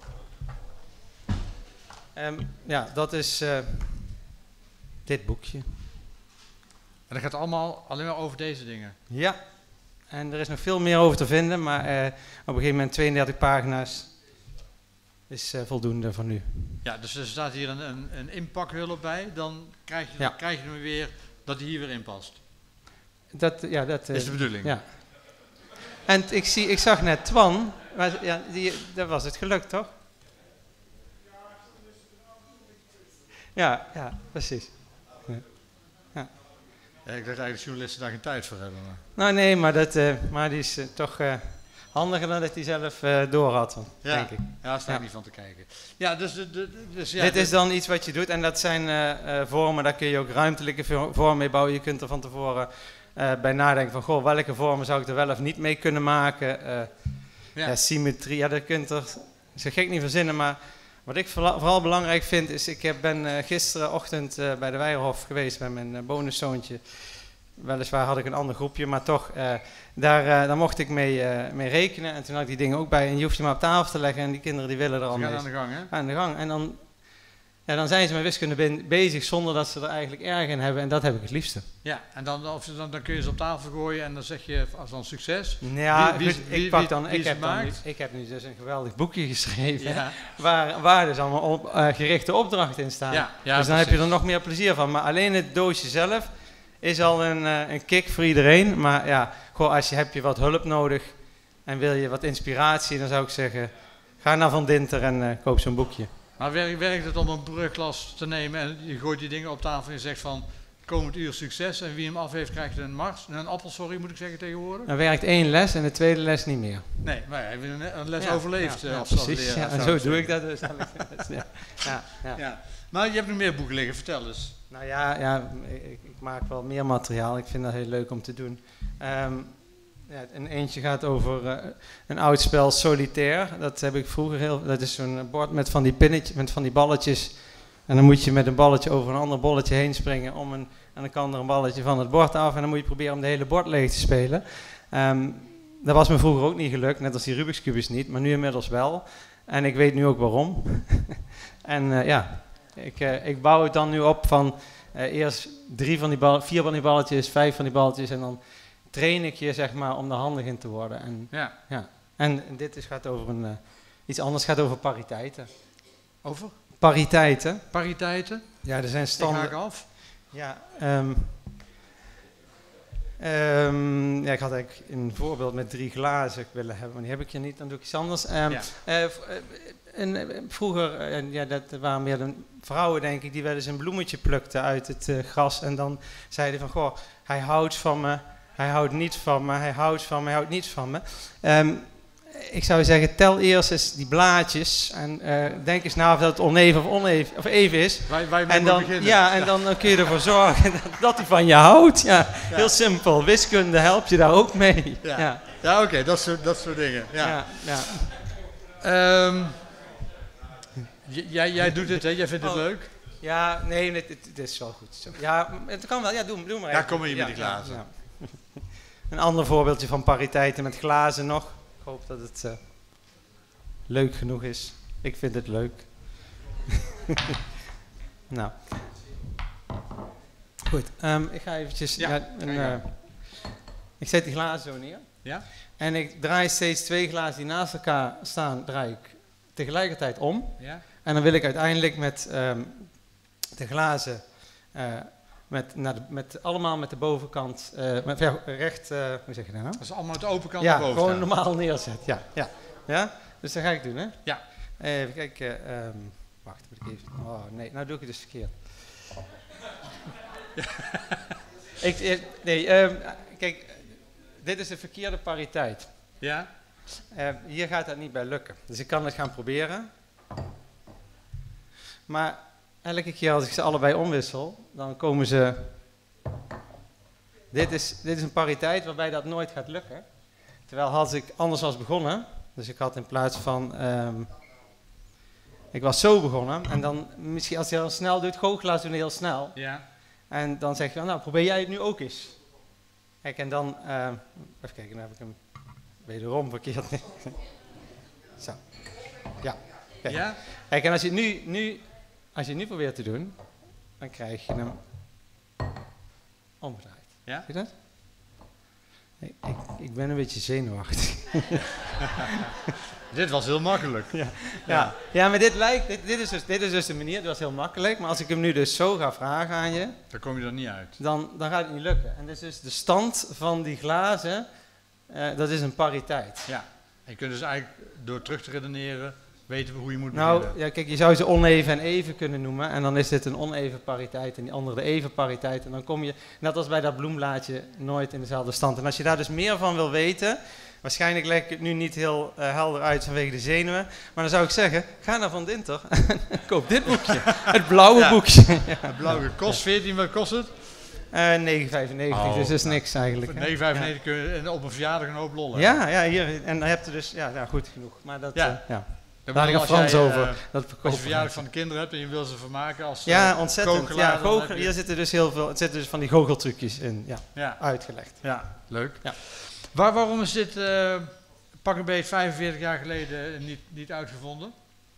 Speaker 6: Um, ja, dat is uh, dit boekje.
Speaker 1: En dat gaat allemaal alleen maar over deze dingen?
Speaker 6: Ja. En er is nog veel meer over te vinden, maar uh, op een gegeven moment tweeëndertig pagina's is uh, voldoende voor nu.
Speaker 1: Ja, dus er staat hier een, een, een inpakhulp bij, dan krijg je,
Speaker 6: ja.
Speaker 1: dan krijg je hem weer dat hij hier weer in past.
Speaker 6: Dat, ja, dat uh,
Speaker 1: is de bedoeling.
Speaker 6: Ja. En t, ik, zie, ik zag net Twan, maar, ja, die, dat was het gelukt, toch? Ja, ja, precies. Ja. Ja.
Speaker 1: Ja, ik dacht eigenlijk dat journalisten daar geen tijd voor hebben. Maar.
Speaker 6: Nou nee, maar, dat, uh, maar die is uh, toch uh, handiger dan dat hij zelf uh, door had,
Speaker 1: ja.
Speaker 6: denk ik.
Speaker 1: Ja, daar sta ik ja. niet van te kijken. Ja, dus, de, de, dus, ja,
Speaker 6: Dit
Speaker 1: de,
Speaker 6: is dan iets wat je doet en dat zijn uh, uh, vormen, daar kun je ook ruimtelijke vormen mee bouwen. Je kunt er van tevoren uh, bij nadenken van, goh, welke vormen zou ik er wel of niet mee kunnen maken. Uh, ja. Ja, symmetrie, ja, dat kunt er zo gek niet verzinnen, maar wat ik vooral belangrijk vind is, ik ben uh, gisterenochtend uh, bij de Weijerhof geweest met mijn uh, bonuszoontje. Weliswaar had ik een ander groepje, maar toch, uh, daar, uh, daar mocht ik mee, uh, mee rekenen. En toen had ik die dingen ook bij en je hoeft je maar op tafel te leggen en die kinderen die willen er al mee.
Speaker 1: aan de gang, hè?
Speaker 6: Aan de gang. En dan, ja, dan zijn ze met wiskunde ben, bezig zonder dat ze er eigenlijk erg in hebben en dat heb ik het liefste.
Speaker 1: Ja, en dan, of ze dan, dan kun je ze op tafel gooien en dan zeg je als dan succes.
Speaker 6: Ja,
Speaker 1: wie, wie,
Speaker 6: goed,
Speaker 1: wie,
Speaker 6: ik, pak dan,
Speaker 1: wie,
Speaker 6: ik, heb dan nu, ik heb nu dus een geweldig boekje geschreven ja. waar, waar dus allemaal op, uh, gerichte opdrachten in staan. Ja, ja, dus dan precies. Heb je er nog meer plezier van. Maar alleen het doosje zelf is al een, uh, een kick voor iedereen. Maar ja, goh, als je heb je wat hulp nodig en wil je wat inspiratie, dan zou ik zeggen, ga naar Van Dinter en uh, koop zo'n boekje.
Speaker 1: Maar werkt, werkt het om een brugklas te nemen en je gooit die dingen op tafel en je zegt van komend uur succes en wie hem af heeft krijgt een mars, een appel, sorry moet ik zeggen tegenwoordig?
Speaker 6: Dan werkt één les en de tweede les niet meer.
Speaker 1: Nee, maar hij heeft een, een les ja, overleefd.
Speaker 6: Ja, ja,
Speaker 1: als
Speaker 6: precies,
Speaker 1: leraar,
Speaker 6: ja, en zo doe ik dat dus. ja,
Speaker 1: ja, ja. Ja. Maar je hebt nog meer boeken liggen, vertel eens.
Speaker 6: Nou ja, ja ik, ik maak wel meer materiaal, ik vind dat heel leuk om te doen. Um, Ja, en eentje gaat over uh, een oud spel solitaire. Dat heb ik vroeger heel. Dat is zo'n bord met van die pinnetjes, met van die balletjes. En dan moet je met een balletje over een ander bolletje heen springen. Om een, en dan kan er een balletje van het bord af. En dan moet je proberen om de hele bord leeg te spelen. Um, dat was me vroeger ook niet gelukt, net als die Rubik's Cubes niet. Maar nu inmiddels wel. En ik weet nu ook waarom. en uh, ja, ik, uh, ik bouw het dan nu op van uh, eerst drie van die bal, vier van die balletjes, vijf van die balletjes en dan train ik je, zeg maar, om er handig in te worden. En,
Speaker 1: ja.
Speaker 6: Ja. en dit is, gaat over een, uh, iets anders, gaat over pariteiten.
Speaker 1: Over?
Speaker 6: Pariteiten.
Speaker 1: Pariteiten?
Speaker 6: Ja, er zijn standen.
Speaker 1: Ik haak af.
Speaker 6: Ja, um, um, ja, ik had eigenlijk een voorbeeld met drie glazen willen hebben, maar die heb ik hier niet, dan doe ik iets anders. Um, ja. uh, en, uh, vroeger, uh, ja, dat waren meer de vrouwen, denk ik, die wel eens een bloemetje plukten uit het uh, gras en dan zeiden van, goh, hij houdt van me. Hij houdt niet van me, hij houdt van me, hij houdt niet van me. Um, ik zou zeggen, tel eerst eens die blaadjes en uh, denk eens na of dat oneven of, oneven, of even is.
Speaker 1: Wij, wij
Speaker 6: en dan,
Speaker 1: beginnen.
Speaker 6: ja, en dan kun je ervoor zorgen dat, dat hij van je houdt. Ja, ja. Heel simpel, wiskunde helpt je daar ook mee.
Speaker 1: Ja,
Speaker 6: ja.
Speaker 1: ja oké, okay, dat, soort, dat soort dingen. Ja.
Speaker 6: Ja, ja.
Speaker 1: Um, jij, jij doet het, hè? Jij vindt het oh. leuk?
Speaker 6: Ja, nee, het, het, het is wel goed. Ja, het kan wel, ja, doe, doe maar even.
Speaker 1: Ja, kom maar hier ja, met die glazen. Ja, ja.
Speaker 6: Een ander voorbeeldje van pariteiten met glazen nog. Ik hoop dat het uh, leuk genoeg is. Ik vind het leuk. Nou. Goed, um, ik ga eventjes...
Speaker 1: Ja,
Speaker 6: ja, een, uh, ik zet die glazen zo neer.
Speaker 1: Ja?
Speaker 6: En ik draai steeds twee glazen die naast elkaar staan, draai ik tegelijkertijd om.
Speaker 1: Ja?
Speaker 6: En dan wil ik uiteindelijk met um, de glazen, uh, met, naar de, met, allemaal met de bovenkant, uh, met, ja, recht, uh, hoe zeg je dat nou?
Speaker 1: Dat is allemaal met de open kant
Speaker 6: ja,
Speaker 1: naar boven
Speaker 6: gewoon
Speaker 1: staan.
Speaker 6: normaal neerzet. Ja, ja. Ja? Dus dat ga ik doen, hè?
Speaker 1: Ja.
Speaker 6: Even kijken. Um, wacht, moet ik even... Oh, nee, nou doe ik het dus verkeerd. ik, ik, nee, um, kijk, dit is de verkeerde pariteit.
Speaker 1: Ja?
Speaker 6: Uh, hier gaat dat niet bij lukken. Dus ik kan het gaan proberen. Maar elke keer als ik ze allebei omwissel, dan komen ze... Dit is, dit is een pariteit waarbij dat nooit gaat lukken. Terwijl als ik anders was begonnen, dus ik had in plaats van... Um, ik was zo begonnen en dan misschien als je heel snel doet, goochelaars doen heel snel.
Speaker 1: Ja.
Speaker 6: En dan zeg je, nou probeer jij het nu ook eens. Kijk, en dan... Uh, even kijken, dan heb ik hem wederom verkeerd. Zo. Ja. Kijk.
Speaker 1: Ja?
Speaker 6: Kijk, en als je het nu, nu, als je het nu probeert te doen, dan krijg je hem omgedraaid.
Speaker 1: Ja?
Speaker 6: Zie je dat? Ik, ik, ik ben een beetje zenuwachtig.
Speaker 1: Dit was heel makkelijk.
Speaker 6: Ja, ja. ja maar dit lijkt, dit, dit, is dus, dit is dus de manier, dit was heel makkelijk. Maar als ik hem nu dus zo ga vragen aan je,
Speaker 1: Dan kom je er niet uit.
Speaker 6: dan, dan gaat het niet lukken. En dus, dus de stand van die glazen, uh, dat is een pariteit.
Speaker 1: Ja. En je kunt dus eigenlijk door terug te redeneren, weten we hoe je moet
Speaker 6: Nou,
Speaker 1: beginnen.
Speaker 6: ja, kijk, je zou ze oneven en even kunnen noemen. En dan is dit een oneven pariteit en die andere de even pariteit. En dan kom je, net als bij dat bloemblaadje, nooit in dezelfde stand. En als je daar dus meer van wil weten... Waarschijnlijk leg ik het nu niet heel uh, helder uit vanwege de zenuwen. Maar dan zou ik zeggen, ga naar Van Dinter en koop dit boekje. Het blauwe
Speaker 1: Ja.
Speaker 6: boekje. Ja.
Speaker 1: Het blauwe kost veertien, wat kost het?
Speaker 6: Uh, negen vijfennegentig,
Speaker 1: Oh,
Speaker 6: dus dat is
Speaker 1: nou,
Speaker 6: niks eigenlijk.
Speaker 1: Voor negen vijfennegentig kun je op een verjaardag een hoop lollen.
Speaker 6: Ja, ja, hier. En dan heb je dus, ja, ja goed genoeg. Maar dat,
Speaker 1: Ja.
Speaker 6: uh, ja.
Speaker 1: Dan
Speaker 6: Daar
Speaker 1: bedoel,
Speaker 6: gaat Frans
Speaker 1: jij, uh,
Speaker 6: over. Dat
Speaker 1: Als je
Speaker 6: verkopen.
Speaker 1: verjaardag van de kinderen hebt en je wil ze vermaken als
Speaker 6: Ja,
Speaker 1: uh,
Speaker 6: ontzettend.
Speaker 1: goochelaar,
Speaker 6: Ja,
Speaker 1: dan
Speaker 6: goochel,
Speaker 1: heb je-
Speaker 6: hier zitten dus heel veel, het zitten dus van die goocheltrucjes in, ja,
Speaker 1: Ja,
Speaker 6: uitgelegd.
Speaker 1: ja, leuk.
Speaker 6: Ja.
Speaker 1: Waar, waarom is dit uh, pak een beetje vijfenveertig jaar geleden niet, niet uitgevonden?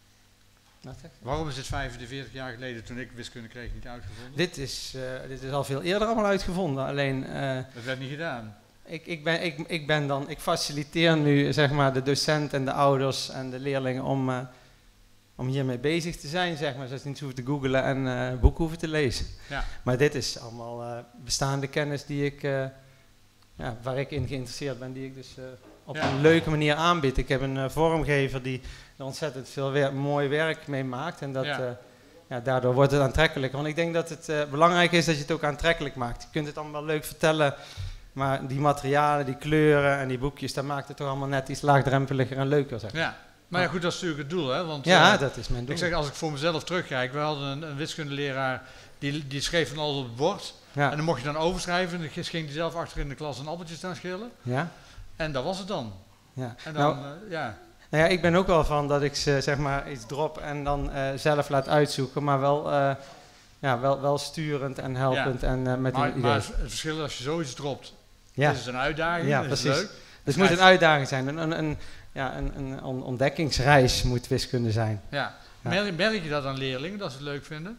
Speaker 6: Wat zeg je?
Speaker 1: Waarom is dit vijfenveertig jaar geleden, toen ik wiskunde kreeg, niet uitgevonden?
Speaker 6: Dit is, uh, dit is al veel eerder allemaal uitgevonden, alleen... Uh,
Speaker 1: Dat werd niet gedaan.
Speaker 6: Ik, ik, ben, ik, ik ben dan, ik faciliteer nu zeg maar de docent en de ouders en de leerlingen om, uh, om hiermee bezig te zijn, zeg maar. Zodat ze niet hoeven te googlen en uh, boeken hoeven te lezen.
Speaker 1: Ja.
Speaker 6: Maar dit is allemaal uh, bestaande kennis die ik, uh, ja, waar ik in geïnteresseerd ben, die ik dus uh, op
Speaker 1: Ja.
Speaker 6: een leuke manier aanbied. Ik heb een uh, vormgever die er ontzettend veel wer- mooi werk mee maakt en dat...
Speaker 1: Ja.
Speaker 6: Uh, ja, daardoor wordt het aantrekkelijk. Want ik denk dat het uh, belangrijk is dat je het ook aantrekkelijk maakt. Je kunt het allemaal leuk vertellen... Maar die materialen, die kleuren en die boekjes, dat maakt het toch allemaal net iets laagdrempeliger en leuker, zeg.
Speaker 1: Ja, maar ja, goed, dat is natuurlijk het doel, hè? Want,
Speaker 6: Ja,
Speaker 1: uh,
Speaker 6: dat is mijn doel.
Speaker 1: ik zeg, als ik voor mezelf terugkijk, we hadden een, een wiskundeleraar, die, die schreef van alles op het bord.
Speaker 6: Ja.
Speaker 1: En dan mocht je dan overschrijven, en dan ging hij zelf achter in de klas een appeltje staan schillen.
Speaker 6: Ja?
Speaker 1: En dat was het dan.
Speaker 6: Ja.
Speaker 1: En dan,
Speaker 6: Nou,
Speaker 1: uh, ja.
Speaker 6: nou ja, ik ben ook wel van dat ik ze, zeg maar iets drop en dan uh, zelf laat uitzoeken, maar wel, uh, ja, wel, wel sturend en helpend
Speaker 1: Ja.
Speaker 6: en uh, met
Speaker 1: Maar,
Speaker 6: een idee.
Speaker 1: maar het verschil is als je zoiets dropt,
Speaker 6: Ja,
Speaker 1: dit is een uitdaging,
Speaker 6: Ja,
Speaker 1: dat is
Speaker 6: precies.
Speaker 1: leuk.
Speaker 6: dus het moet
Speaker 1: schrijf-
Speaker 6: een uitdaging zijn, een, een, een, ja, een, een on- ontdekkingsreis moet wiskunde zijn.
Speaker 1: Ja.
Speaker 6: Ja.
Speaker 1: Merk, merk je dat aan leerlingen, dat ze het leuk vinden?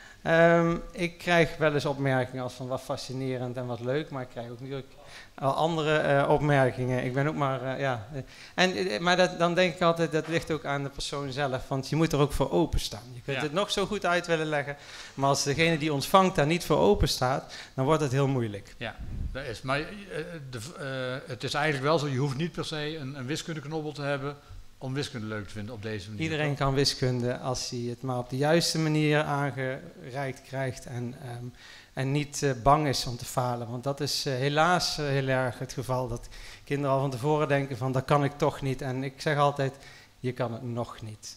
Speaker 6: Um, ik krijg wel eens opmerkingen als van wat fascinerend en wat leuk, maar ik krijg ook natuurlijk al andere uh, opmerkingen. Ik ben ook maar, uh, ja. En, uh, maar dat, dan denk ik altijd, dat ligt ook aan de persoon zelf, want je moet er ook voor openstaan. Je kunt
Speaker 1: Ja.
Speaker 6: het nog zo goed uit willen leggen, maar als degene die ontvangt daar niet voor open staat, dan wordt het heel moeilijk.
Speaker 1: Ja, dat is. Maar uh, de, uh, het is eigenlijk wel zo, je hoeft niet per se een, een wiskundeknobbel te hebben om wiskunde leuk te vinden op deze manier.
Speaker 6: Iedereen kan wiskunde als hij het maar op de juiste manier aangereikt krijgt en, um, en niet uh, bang is om te falen. Want dat is uh, helaas uh, heel erg het geval dat kinderen al van tevoren denken van dat kan ik toch niet. En ik zeg altijd, je kan het nog niet.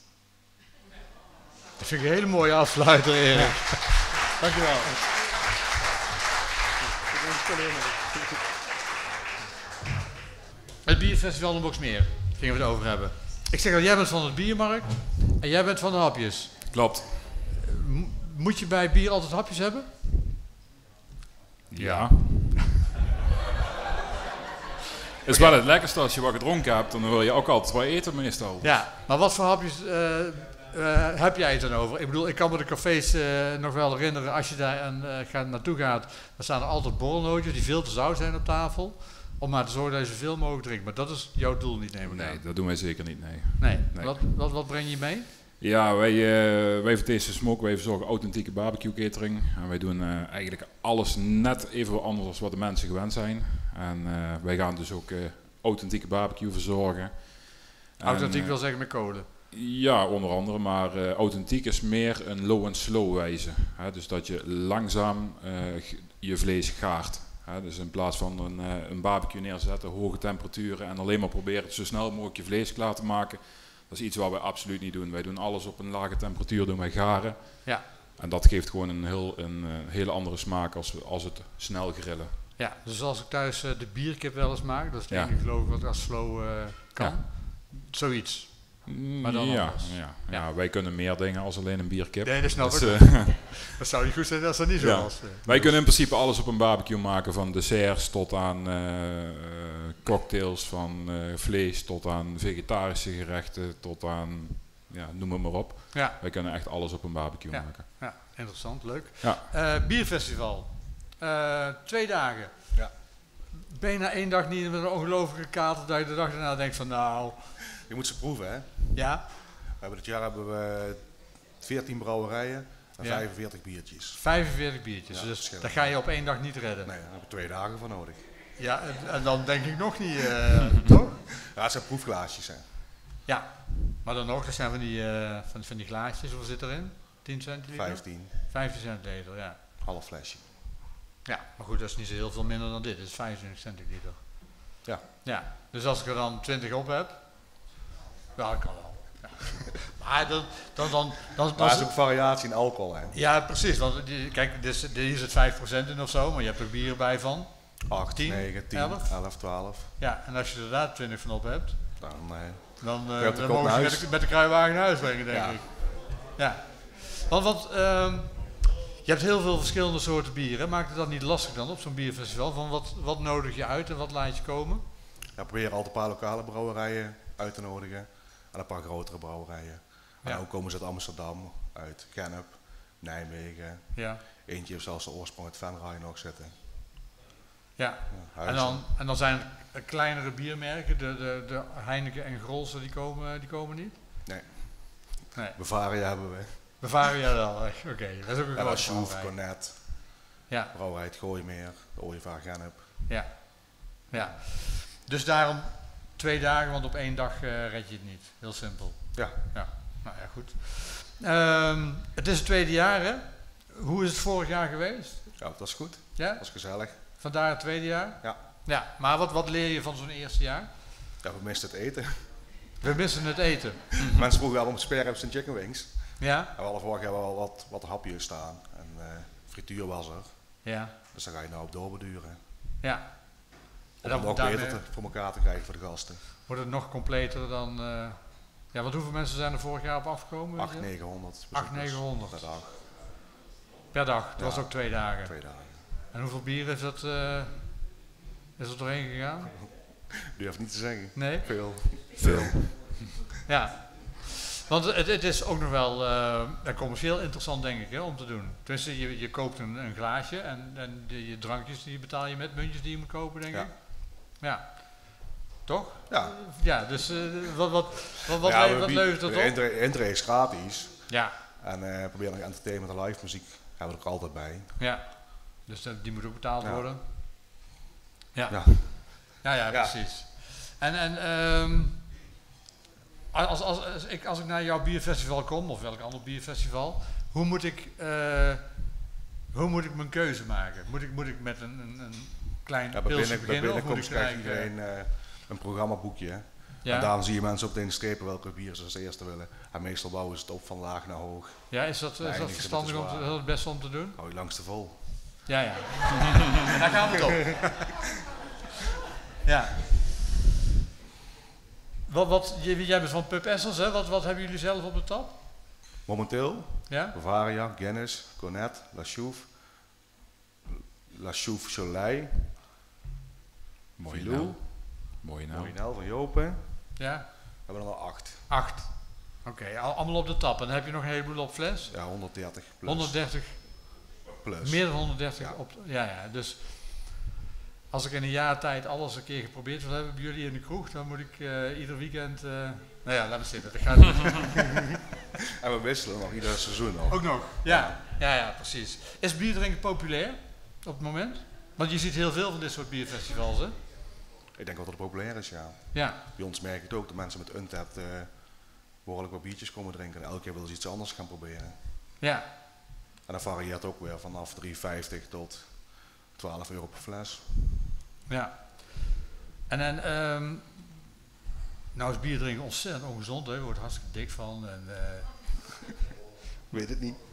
Speaker 1: Dat vind ik een hele mooie afsluiter, Erik. Ja. Dankjewel. Het bierfestival in Boxmeer, gingen we het over hebben. Ik zeg al, jij bent van het biermarkt en jij bent van de hapjes.
Speaker 7: Klopt.
Speaker 1: M- moet je bij bier altijd hapjes hebben?
Speaker 7: Ja. Het is wel het lekkerste als je wat gedronken hebt, dan wil je ook altijd wat eten meestal.
Speaker 1: Ja. Maar wat voor hapjes uh, uh, heb jij het dan over? Ik bedoel, ik kan me de cafés uh, nog wel herinneren, als je daar aan, uh, gaat, naartoe gaat, dan staan er altijd borrelnootjes die veel te zout zijn op tafel. Om maar te zorgen dat je zoveel mogelijk drinkt. Maar dat is jouw doel niet, neem ik
Speaker 7: Nee,
Speaker 1: aan.
Speaker 7: dat doen wij zeker niet, nee.
Speaker 1: Nee,
Speaker 7: nee.
Speaker 1: Wat, wat, wat breng je mee?
Speaker 7: Ja, wij, uh, wij vertesten Smoke, wij verzorgen authentieke barbecue catering. En wij doen uh, eigenlijk alles net even wat anders dan wat de mensen gewend zijn. En uh, wij gaan dus ook uh, authentieke barbecue verzorgen.
Speaker 1: Authentiek
Speaker 7: en, uh,
Speaker 1: wil zeggen met kolen?
Speaker 7: Ja, onder andere, maar uh, authentiek is meer een low en slow wijze. Hè? Dus dat je langzaam uh, je vlees gaart. Hè? Dus in plaats van een, uh, een barbecue neerzetten, hoge temperaturen en alleen maar proberen zo snel mogelijk je vlees klaar te maken. Dat is iets wat wij absoluut niet doen. Wij doen alles op een lage temperatuur, doen wij garen.
Speaker 1: Ja.
Speaker 7: En dat geeft gewoon een, heel, een, een hele andere smaak als, als het snel grillen.
Speaker 1: Ja, dus als ik thuis uh, de bierkip wel eens maak, dat is het
Speaker 7: ja.
Speaker 1: enige geloof ik wat als slow uh, kan.
Speaker 7: Ja.
Speaker 1: Zoiets. Maar dan
Speaker 7: ja,
Speaker 1: anders.
Speaker 7: ja, ja.
Speaker 1: Ja.
Speaker 7: Wij kunnen meer dingen als alleen een bierkip.
Speaker 1: Nee, dat snap
Speaker 7: dus,
Speaker 1: ik.
Speaker 7: Uh,
Speaker 1: dat zou niet goed zijn als dat niet zo
Speaker 7: ja.
Speaker 1: was. Uh,
Speaker 7: wij
Speaker 1: dus.
Speaker 7: kunnen in principe alles op een barbecue maken, van desserts tot aan uh, uh, cocktails, van uh, vlees tot aan vegetarische gerechten, tot aan, ja, noem het maar op.
Speaker 1: Ja.
Speaker 7: Wij kunnen echt alles op een barbecue
Speaker 1: ja.
Speaker 7: maken.
Speaker 1: Ja, interessant, leuk.
Speaker 7: Ja.
Speaker 1: Uh, bierfestival. Uh, twee dagen.
Speaker 8: Ja.
Speaker 1: Ben je na één dag niet met een ongelofelijke kater dat je de dag daarna denkt van nou...
Speaker 8: Je moet ze proeven, hè?
Speaker 1: Ja.
Speaker 8: We hebben dit jaar hebben we veertien brouwerijen en ja. vijfenveertig biertjes.
Speaker 1: vijfenveertig biertjes,
Speaker 8: ja,
Speaker 1: dus dat ga je op één dag niet redden.
Speaker 8: Nee, daar hebben we twee dagen voor nodig.
Speaker 1: Ja, en, en dan denk ik nog niet, uh, toch?
Speaker 8: Ja, het zijn proefglaasjes, hè?
Speaker 1: Ja, maar dan nog, dat zijn van die, uh, van, van die glaasjes, hoeveel zit erin? tien centiliter?
Speaker 8: vijftien.
Speaker 1: vijftien centiliter, ja.
Speaker 8: Half flesje.
Speaker 1: Ja, maar goed, dat is niet zo heel veel minder dan dit, dat is vijfentwintig centiliter.
Speaker 8: Ja.
Speaker 1: Ja, dus als ik er dan twintig op heb, ja, dat kan wel. Ja. Maar dan... dan, dan, dan, dan
Speaker 8: maar er is ook variatie in alcohol, hè?
Speaker 1: Ja, precies, want die, kijk, dit is, hier zit vijf procent in of zo, maar je hebt er bier bij van
Speaker 8: acht,
Speaker 1: tien,
Speaker 8: negen, tien,
Speaker 1: elf.
Speaker 8: elf, twaalf.
Speaker 1: Ja, en als je er daar twintig van op hebt,
Speaker 8: dan, nee.
Speaker 1: dan, uh,
Speaker 8: dan,
Speaker 1: dan mogen ze met de, met de kruiwagen naar huis brengen, denk
Speaker 8: ja.
Speaker 1: ik. Ja. Want, want um, je hebt heel veel verschillende soorten bieren. Maakt het dat niet lastig dan op zo'n bierfestival? Van wat, wat nodig je uit en wat laat je komen?
Speaker 8: Ja, we proberen altijd een paar lokale brouwerijen uit te nodigen en een paar grotere brouwerijen. En ja. ook komen ze uit Amsterdam, uit Gennep, Nijmegen.
Speaker 1: Ja.
Speaker 8: Eentje heeft zelfs de oorsprong uit Venray nog zitten.
Speaker 1: Ja, ja en, dan, en dan zijn er kleinere biermerken, de, de, de Heineken en Grolse, die komen, die komen niet?
Speaker 8: Nee.
Speaker 1: nee.
Speaker 8: Bavaria hebben we.
Speaker 1: Bavaria wel, oké. Okay. Dat is ook een
Speaker 8: en
Speaker 1: grote
Speaker 8: Schoof, Cornet,
Speaker 1: ja.
Speaker 8: Brouwerij het Gooimeer, de Ooievaar Gennep.
Speaker 1: Ja. ja, dus daarom twee dagen, want op één dag uh, red je het niet. Heel simpel.
Speaker 8: Ja.
Speaker 1: ja. Nou ja, goed. Um, het is het tweede jaar, hè? Hoe is het vorig jaar geweest?
Speaker 8: Ja, dat was goed.
Speaker 1: Ja?
Speaker 8: Dat was gezellig.
Speaker 1: Vandaar het tweede jaar?
Speaker 8: Ja.
Speaker 1: Ja, maar wat, wat leer je van zo'n eerste jaar?
Speaker 8: Ja, we misten het eten.
Speaker 1: We missen het eten.
Speaker 8: Mensen vroegen wel om spare ribs en chicken wings.
Speaker 1: Ja.
Speaker 8: En we hadden vorig jaar wel wat, wat hapjes staan. En uh, frituur was er.
Speaker 1: Ja.
Speaker 8: Dus daar ga je nou op doorbeduren.
Speaker 1: Ja.
Speaker 8: Om het nog beter te, voor elkaar te krijgen voor de gasten.
Speaker 1: Wordt het nog completer dan... Uh, ja, want hoeveel mensen zijn er vorig jaar op afgekomen?
Speaker 8: acht, negenhonderd.
Speaker 1: acht, negenhonderd.
Speaker 8: Per dag.
Speaker 1: Per dag, dat
Speaker 8: ja,
Speaker 1: was ook twee dagen.
Speaker 8: Twee dagen.
Speaker 1: En hoeveel bier is dat, uh, is dat doorheen gegaan?
Speaker 8: Durf niet te zeggen.
Speaker 1: Nee?
Speaker 8: Veel.
Speaker 1: Veel. Ja. Want het, het is ook nog wel uh, commercieel interessant, denk ik, hè, om te doen. Tenminste, je, je koopt een, een glaasje en, en de, je drankjes die betaal je met muntjes die je moet kopen, denk
Speaker 8: ja.
Speaker 1: ik. Ja. Toch?
Speaker 8: Ja.
Speaker 1: Ja, dus uh, wat, wat, wat, wat,
Speaker 8: ja,
Speaker 1: le wat levert het op?
Speaker 8: De intree is gratis.
Speaker 1: Ja.
Speaker 8: En uh, proberen nog entertainment en live muziek hebben we er ook altijd bij.
Speaker 1: Ja. Dus uh, die moet ook betaald
Speaker 8: ja.
Speaker 1: worden. Ja.
Speaker 8: Ja,
Speaker 1: ja, ja, ja. precies. En, en um, als, als, als, ik, als ik naar jouw bierfestival kom, of welk ander bierfestival, hoe moet ik, uh, hoe moet ik mijn keuze maken? Moet ik, moet ik met een, een, een klein
Speaker 8: ja,
Speaker 1: pilsje
Speaker 8: binnen,
Speaker 1: beginnen?
Speaker 8: Bij binnenkomst krijg je iedereen uh,
Speaker 1: uh,
Speaker 8: een programmaboekje. Ja. En daarom zie je mensen op de strepen welke bier ze als eerste willen. En meestal bouwen ze het op van laag naar hoog.
Speaker 1: Ja, is dat, is dat verstandig om te, is dat het beste om te doen?
Speaker 8: Hou je langs de vol.
Speaker 1: Ja, ja. Daar gaan we het op. Ja. Wat, wat, jij bent van Pub Essels, hè? Wat, wat hebben jullie zelf op de tap?
Speaker 8: Momenteel?
Speaker 1: Ja?
Speaker 8: Bavaria, Guinness, Cornet, La Chouffe, La Chouffe Cholet,
Speaker 7: Mooie naam. Mooie naam.
Speaker 8: Mooie naam van Jopen.
Speaker 1: Ja.
Speaker 8: We hebben er al acht.
Speaker 1: Acht. Oké, okay, allemaal op de tap. En dan heb je nog een heleboel op fles?
Speaker 8: Ja, honderddertig plus.
Speaker 1: honderddertig
Speaker 8: plus.
Speaker 1: Meer dan honderddertig
Speaker 8: ja.
Speaker 1: op. Ja, ja. Dus als ik in een jaar tijd alles een keer geprobeerd wil hebben bij jullie in de kroeg, dan moet ik uh, ieder weekend. Uh, nou ja, laat me zitten. Dat gaat niet.
Speaker 8: En we wisselen nog ieder seizoen nog.
Speaker 1: Ook nog? Ja, ja, ja, precies. Is bierdrinken populair op het moment? Want je ziet heel veel van dit soort bierfestivals, hè?
Speaker 8: Ik denk dat het populair is, ja.
Speaker 1: Ja.
Speaker 8: Bij ons merk ik het ook dat mensen met Untappd uh, behoorlijk wat biertjes komen drinken en elke keer willen ze iets anders gaan proberen.
Speaker 1: Ja.
Speaker 8: En dat varieert ook weer vanaf drie vijftig tot twaalf euro per fles.
Speaker 1: Ja. En dan, um, nou is bier drinken ontzettend ongezond, hè? Je wordt hartstikke dik van. En, uh...
Speaker 8: Weet het niet.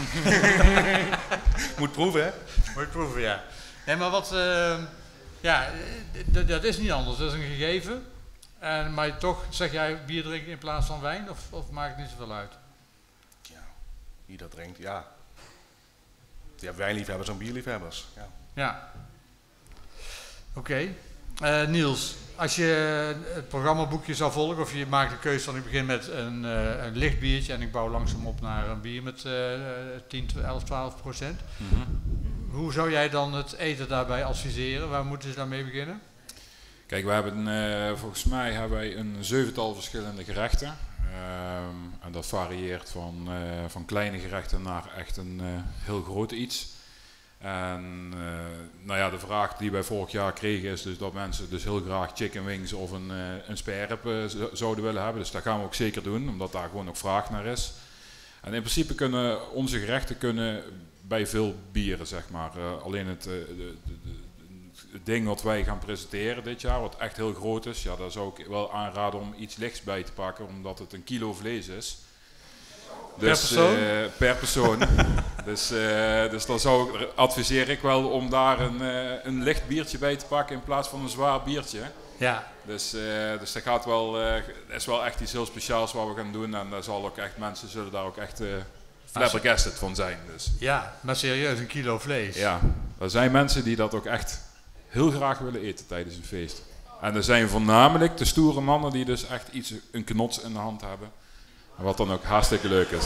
Speaker 8: Moet proeven, hè?
Speaker 1: Moet proeven, ja. Nee, maar wat, uh, ja, dat is niet anders, dat is een gegeven. En, maar toch zeg jij bier drinken in plaats van wijn, of, of maakt het niet zoveel uit?
Speaker 8: Ja, wie dat drinkt, ja. Je hebt wijnliefhebbers en bierliefhebbers, ja.
Speaker 1: Ja. Oké. Okay. Uh, Niels, als je het programmaboekje zou volgen, of je maakt de keuze van ik begin met een, uh, een licht biertje en ik bouw langzaam op naar een bier met uh, tien, elf, twaalf procent. Mm-hmm. Hoe zou jij dan het eten daarbij adviseren? Waar moeten ze dan mee beginnen?
Speaker 7: Kijk, we hebben uh, volgens mij hebben wij een zevental verschillende gerechten. Um, en dat varieert van, uh, van kleine gerechten naar echt een uh, heel groot iets. En uh, nou ja, de vraag die wij vorig jaar kregen is dus dat mensen dus heel graag chicken wings of een, uh, een sperrip uh, zouden willen hebben. Dus dat gaan we ook zeker doen, omdat daar gewoon ook vraag naar is. En in principe kunnen onze gerechten kunnen bij veel bieren, zeg maar. Uh, alleen het, uh, de, de, de, het ding wat wij gaan presenteren dit jaar, wat echt heel groot is, ja, daar zou ik wel aanraden om iets lichts bij te pakken, omdat het een kilo vlees is. Dus,
Speaker 1: per persoon?
Speaker 7: Uh, per persoon. dus, uh, dus dan zou ik, adviseer ik wel om daar een, uh, een licht biertje bij te pakken in plaats van een zwaar biertje.
Speaker 1: Ja.
Speaker 7: Dus, uh, dus dat gaat wel, uh, dat is wel echt iets heel speciaals wat we gaan doen en daar zal ook echt, mensen zullen daar ook echt uh, flabbergasted van zijn. Dus.
Speaker 1: Ja, maar serieus, een kilo vlees.
Speaker 7: Ja, er zijn mensen die dat ook echt heel graag willen eten tijdens een feest. En er zijn voornamelijk de stoere mannen die dus echt iets, een knots in de hand hebben. Wat dan ook hartstikke leuk is.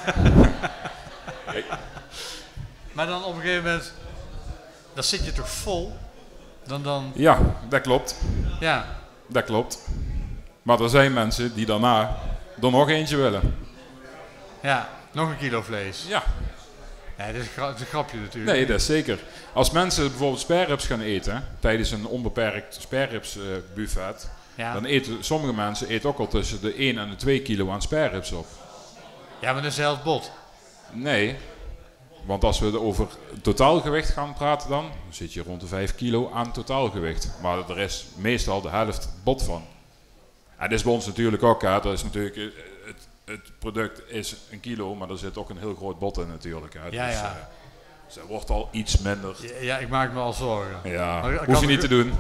Speaker 7: Hey.
Speaker 1: Maar dan op een gegeven moment, dan zit je toch vol? Dan, dan...
Speaker 7: Ja, dat klopt.
Speaker 1: Ja.
Speaker 7: Dat klopt. Maar er zijn mensen die daarna er nog eentje willen.
Speaker 1: Ja, nog een kilo vlees.
Speaker 7: Ja.
Speaker 1: Nee, dat is, gra- dat is een grapje natuurlijk.
Speaker 7: Nee, dat is zeker. Als mensen bijvoorbeeld sperrips gaan eten, tijdens een onbeperkt sperrips uh, buffet, ja. dan eten sommige mensen eten ook al tussen de één en de twee kilo aan sperrips op.
Speaker 1: Ja, maar dat is de helft bot.
Speaker 7: Nee, want als we over totaalgewicht gaan praten dan, dan zit je rond de vijf kilo aan totaalgewicht. Maar er is meestal de helft bot van. En dat is bij ons natuurlijk ook, hè. Dat is natuurlijk, het, het product is een kilo, maar er zit ook een heel groot bot in natuurlijk. Hè.
Speaker 1: Ja,
Speaker 7: dus,
Speaker 1: ja.
Speaker 7: Uh, dus dat wordt al iets minder.
Speaker 1: Ja, ja, ik maak me al zorgen.
Speaker 7: Ja, maar, hoef je niet te doen.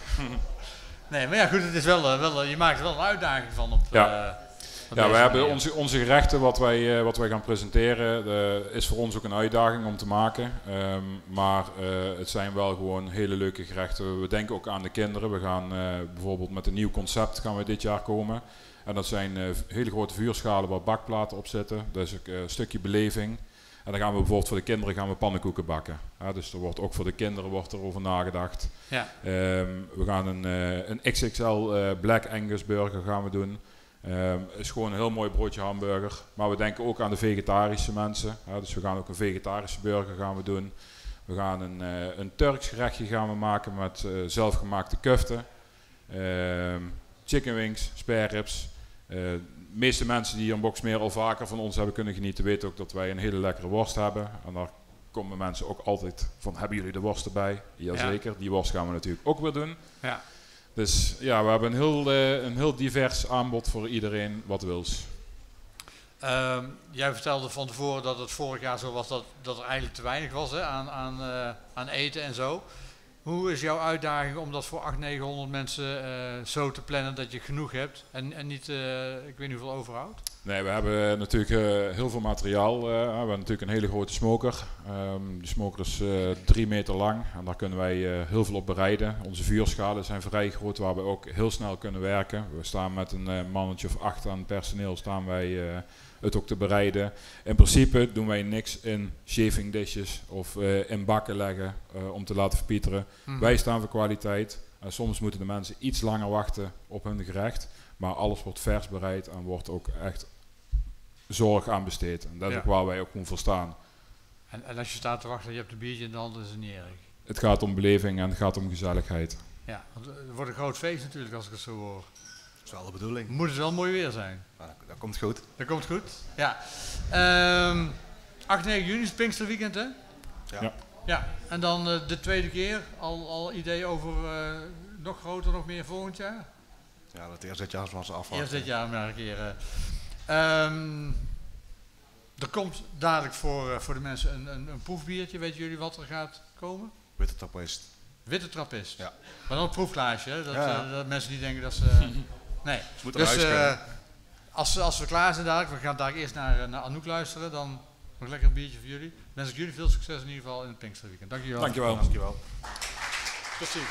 Speaker 1: Nee, maar ja goed, het is wel, uh, wel uh, je maakt er wel een uitdaging van op
Speaker 7: ja.
Speaker 1: Uh,
Speaker 7: Ja, we hebben onze, onze gerechten wat wij, uh, wat wij gaan presenteren, uh, is voor ons ook een uitdaging om te maken. Um, maar uh, het zijn wel gewoon hele leuke gerechten. We denken ook aan de kinderen. We gaan uh, bijvoorbeeld met een nieuw concept gaan we dit jaar komen. En dat zijn uh, hele grote vuurschalen waar bakplaten op zitten. Dat is ook uh, een stukje beleving. En dan gaan we bijvoorbeeld voor de kinderen gaan we pannenkoeken bakken. Ja, dus er wordt ook voor de kinderen wordt er over nagedacht.
Speaker 1: Ja.
Speaker 7: Um, we gaan een, uh, een X X L uh, Black Angus burger gaan we doen. Um, is gewoon een heel mooi broodje hamburger. Maar we denken ook aan de vegetarische mensen. Ja, dus we gaan ook een vegetarische burger gaan we doen. We gaan een, uh, een Turks gerechtje gaan we maken met uh, zelfgemaakte kuften. Um, chicken wings, spareribs. Uh, de meeste mensen die hier in Boxmeer al vaker van ons hebben kunnen genieten, weten ook dat wij een hele lekkere worst hebben. En daar komen mensen ook altijd van, hebben jullie de worst erbij? Jazeker, ja. Die worst gaan we natuurlijk ook weer doen.
Speaker 1: Ja.
Speaker 7: Dus ja, we hebben een heel, uh, een heel divers aanbod voor iedereen wat wils.
Speaker 1: Um, jij vertelde van tevoren dat het vorig jaar zo was dat, dat er eigenlijk te weinig was, hè, aan, aan, uh, aan eten en zo. Hoe is jouw uitdaging om dat voor achthonderd, negenhonderd mensen uh, zo te plannen dat je genoeg hebt en, en niet, uh, ik weet niet hoeveel overhoudt?
Speaker 7: Nee, we hebben natuurlijk uh, heel veel materiaal. Uh, we hebben natuurlijk een hele grote smoker. Um, die smoker is uh, drie meter lang en daar kunnen wij uh, heel veel op bereiden. Onze vuurschalen zijn vrij groot waar we ook heel snel kunnen werken. We staan met een uh, mannetje of acht aan personeel staan wij uh, het ook te bereiden. In principe doen wij niks in shaving dishes of uh, in bakken leggen uh, om te laten verpieteren. Mm-hmm. Wij staan voor kwaliteit. Uh, soms moeten de mensen iets langer wachten op hun gerecht. Maar alles wordt vers bereid en wordt ook echt zorg aan besteed. En dat is ja. ook waar wij ook gewoon voor staan.
Speaker 1: En, en als je staat te wachten en je hebt een biertje in de hand, is het niet erg?
Speaker 7: Het gaat om beleving en het gaat om gezelligheid.
Speaker 1: Ja, want het wordt een groot feest natuurlijk als ik het zo hoor.
Speaker 8: Dat is wel de bedoeling.
Speaker 1: Moet het wel mooi weer zijn?
Speaker 8: Nou, dat, dat komt goed.
Speaker 1: Dat komt goed, ja. Um, acht en negen juni is het Pinksterweekend, hè?
Speaker 8: Ja.
Speaker 7: Ja.
Speaker 1: Ja, en dan uh, de tweede keer. Al, al idee over uh, nog groter, nog meer volgend jaar?
Speaker 8: Ja, dat eerst dit jaar was afwachten.
Speaker 1: Eerst dit jaar maar een keer. Uh. Um, er komt dadelijk voor, uh, voor de mensen een, een, een proefbiertje. Weten jullie wat er gaat komen?
Speaker 8: Witte trappist.
Speaker 1: Witte trappist.
Speaker 8: Ja.
Speaker 1: Maar dan een proefglaasje, hè? Dat,
Speaker 8: ja.
Speaker 1: uh, dat mensen niet denken dat ze... Uh, nee.
Speaker 8: Ze moeten
Speaker 1: dus
Speaker 8: uh,
Speaker 1: als, als we klaar zijn dadelijk, we gaan dadelijk eerst naar, naar Anouk luisteren, dan nog lekker een biertje voor jullie. Wens ik jullie veel succes in ieder geval in het Pinksterweekend. Dank jullie wel.
Speaker 7: Dankjewel.
Speaker 8: Dankjewel.
Speaker 1: Tot ziens.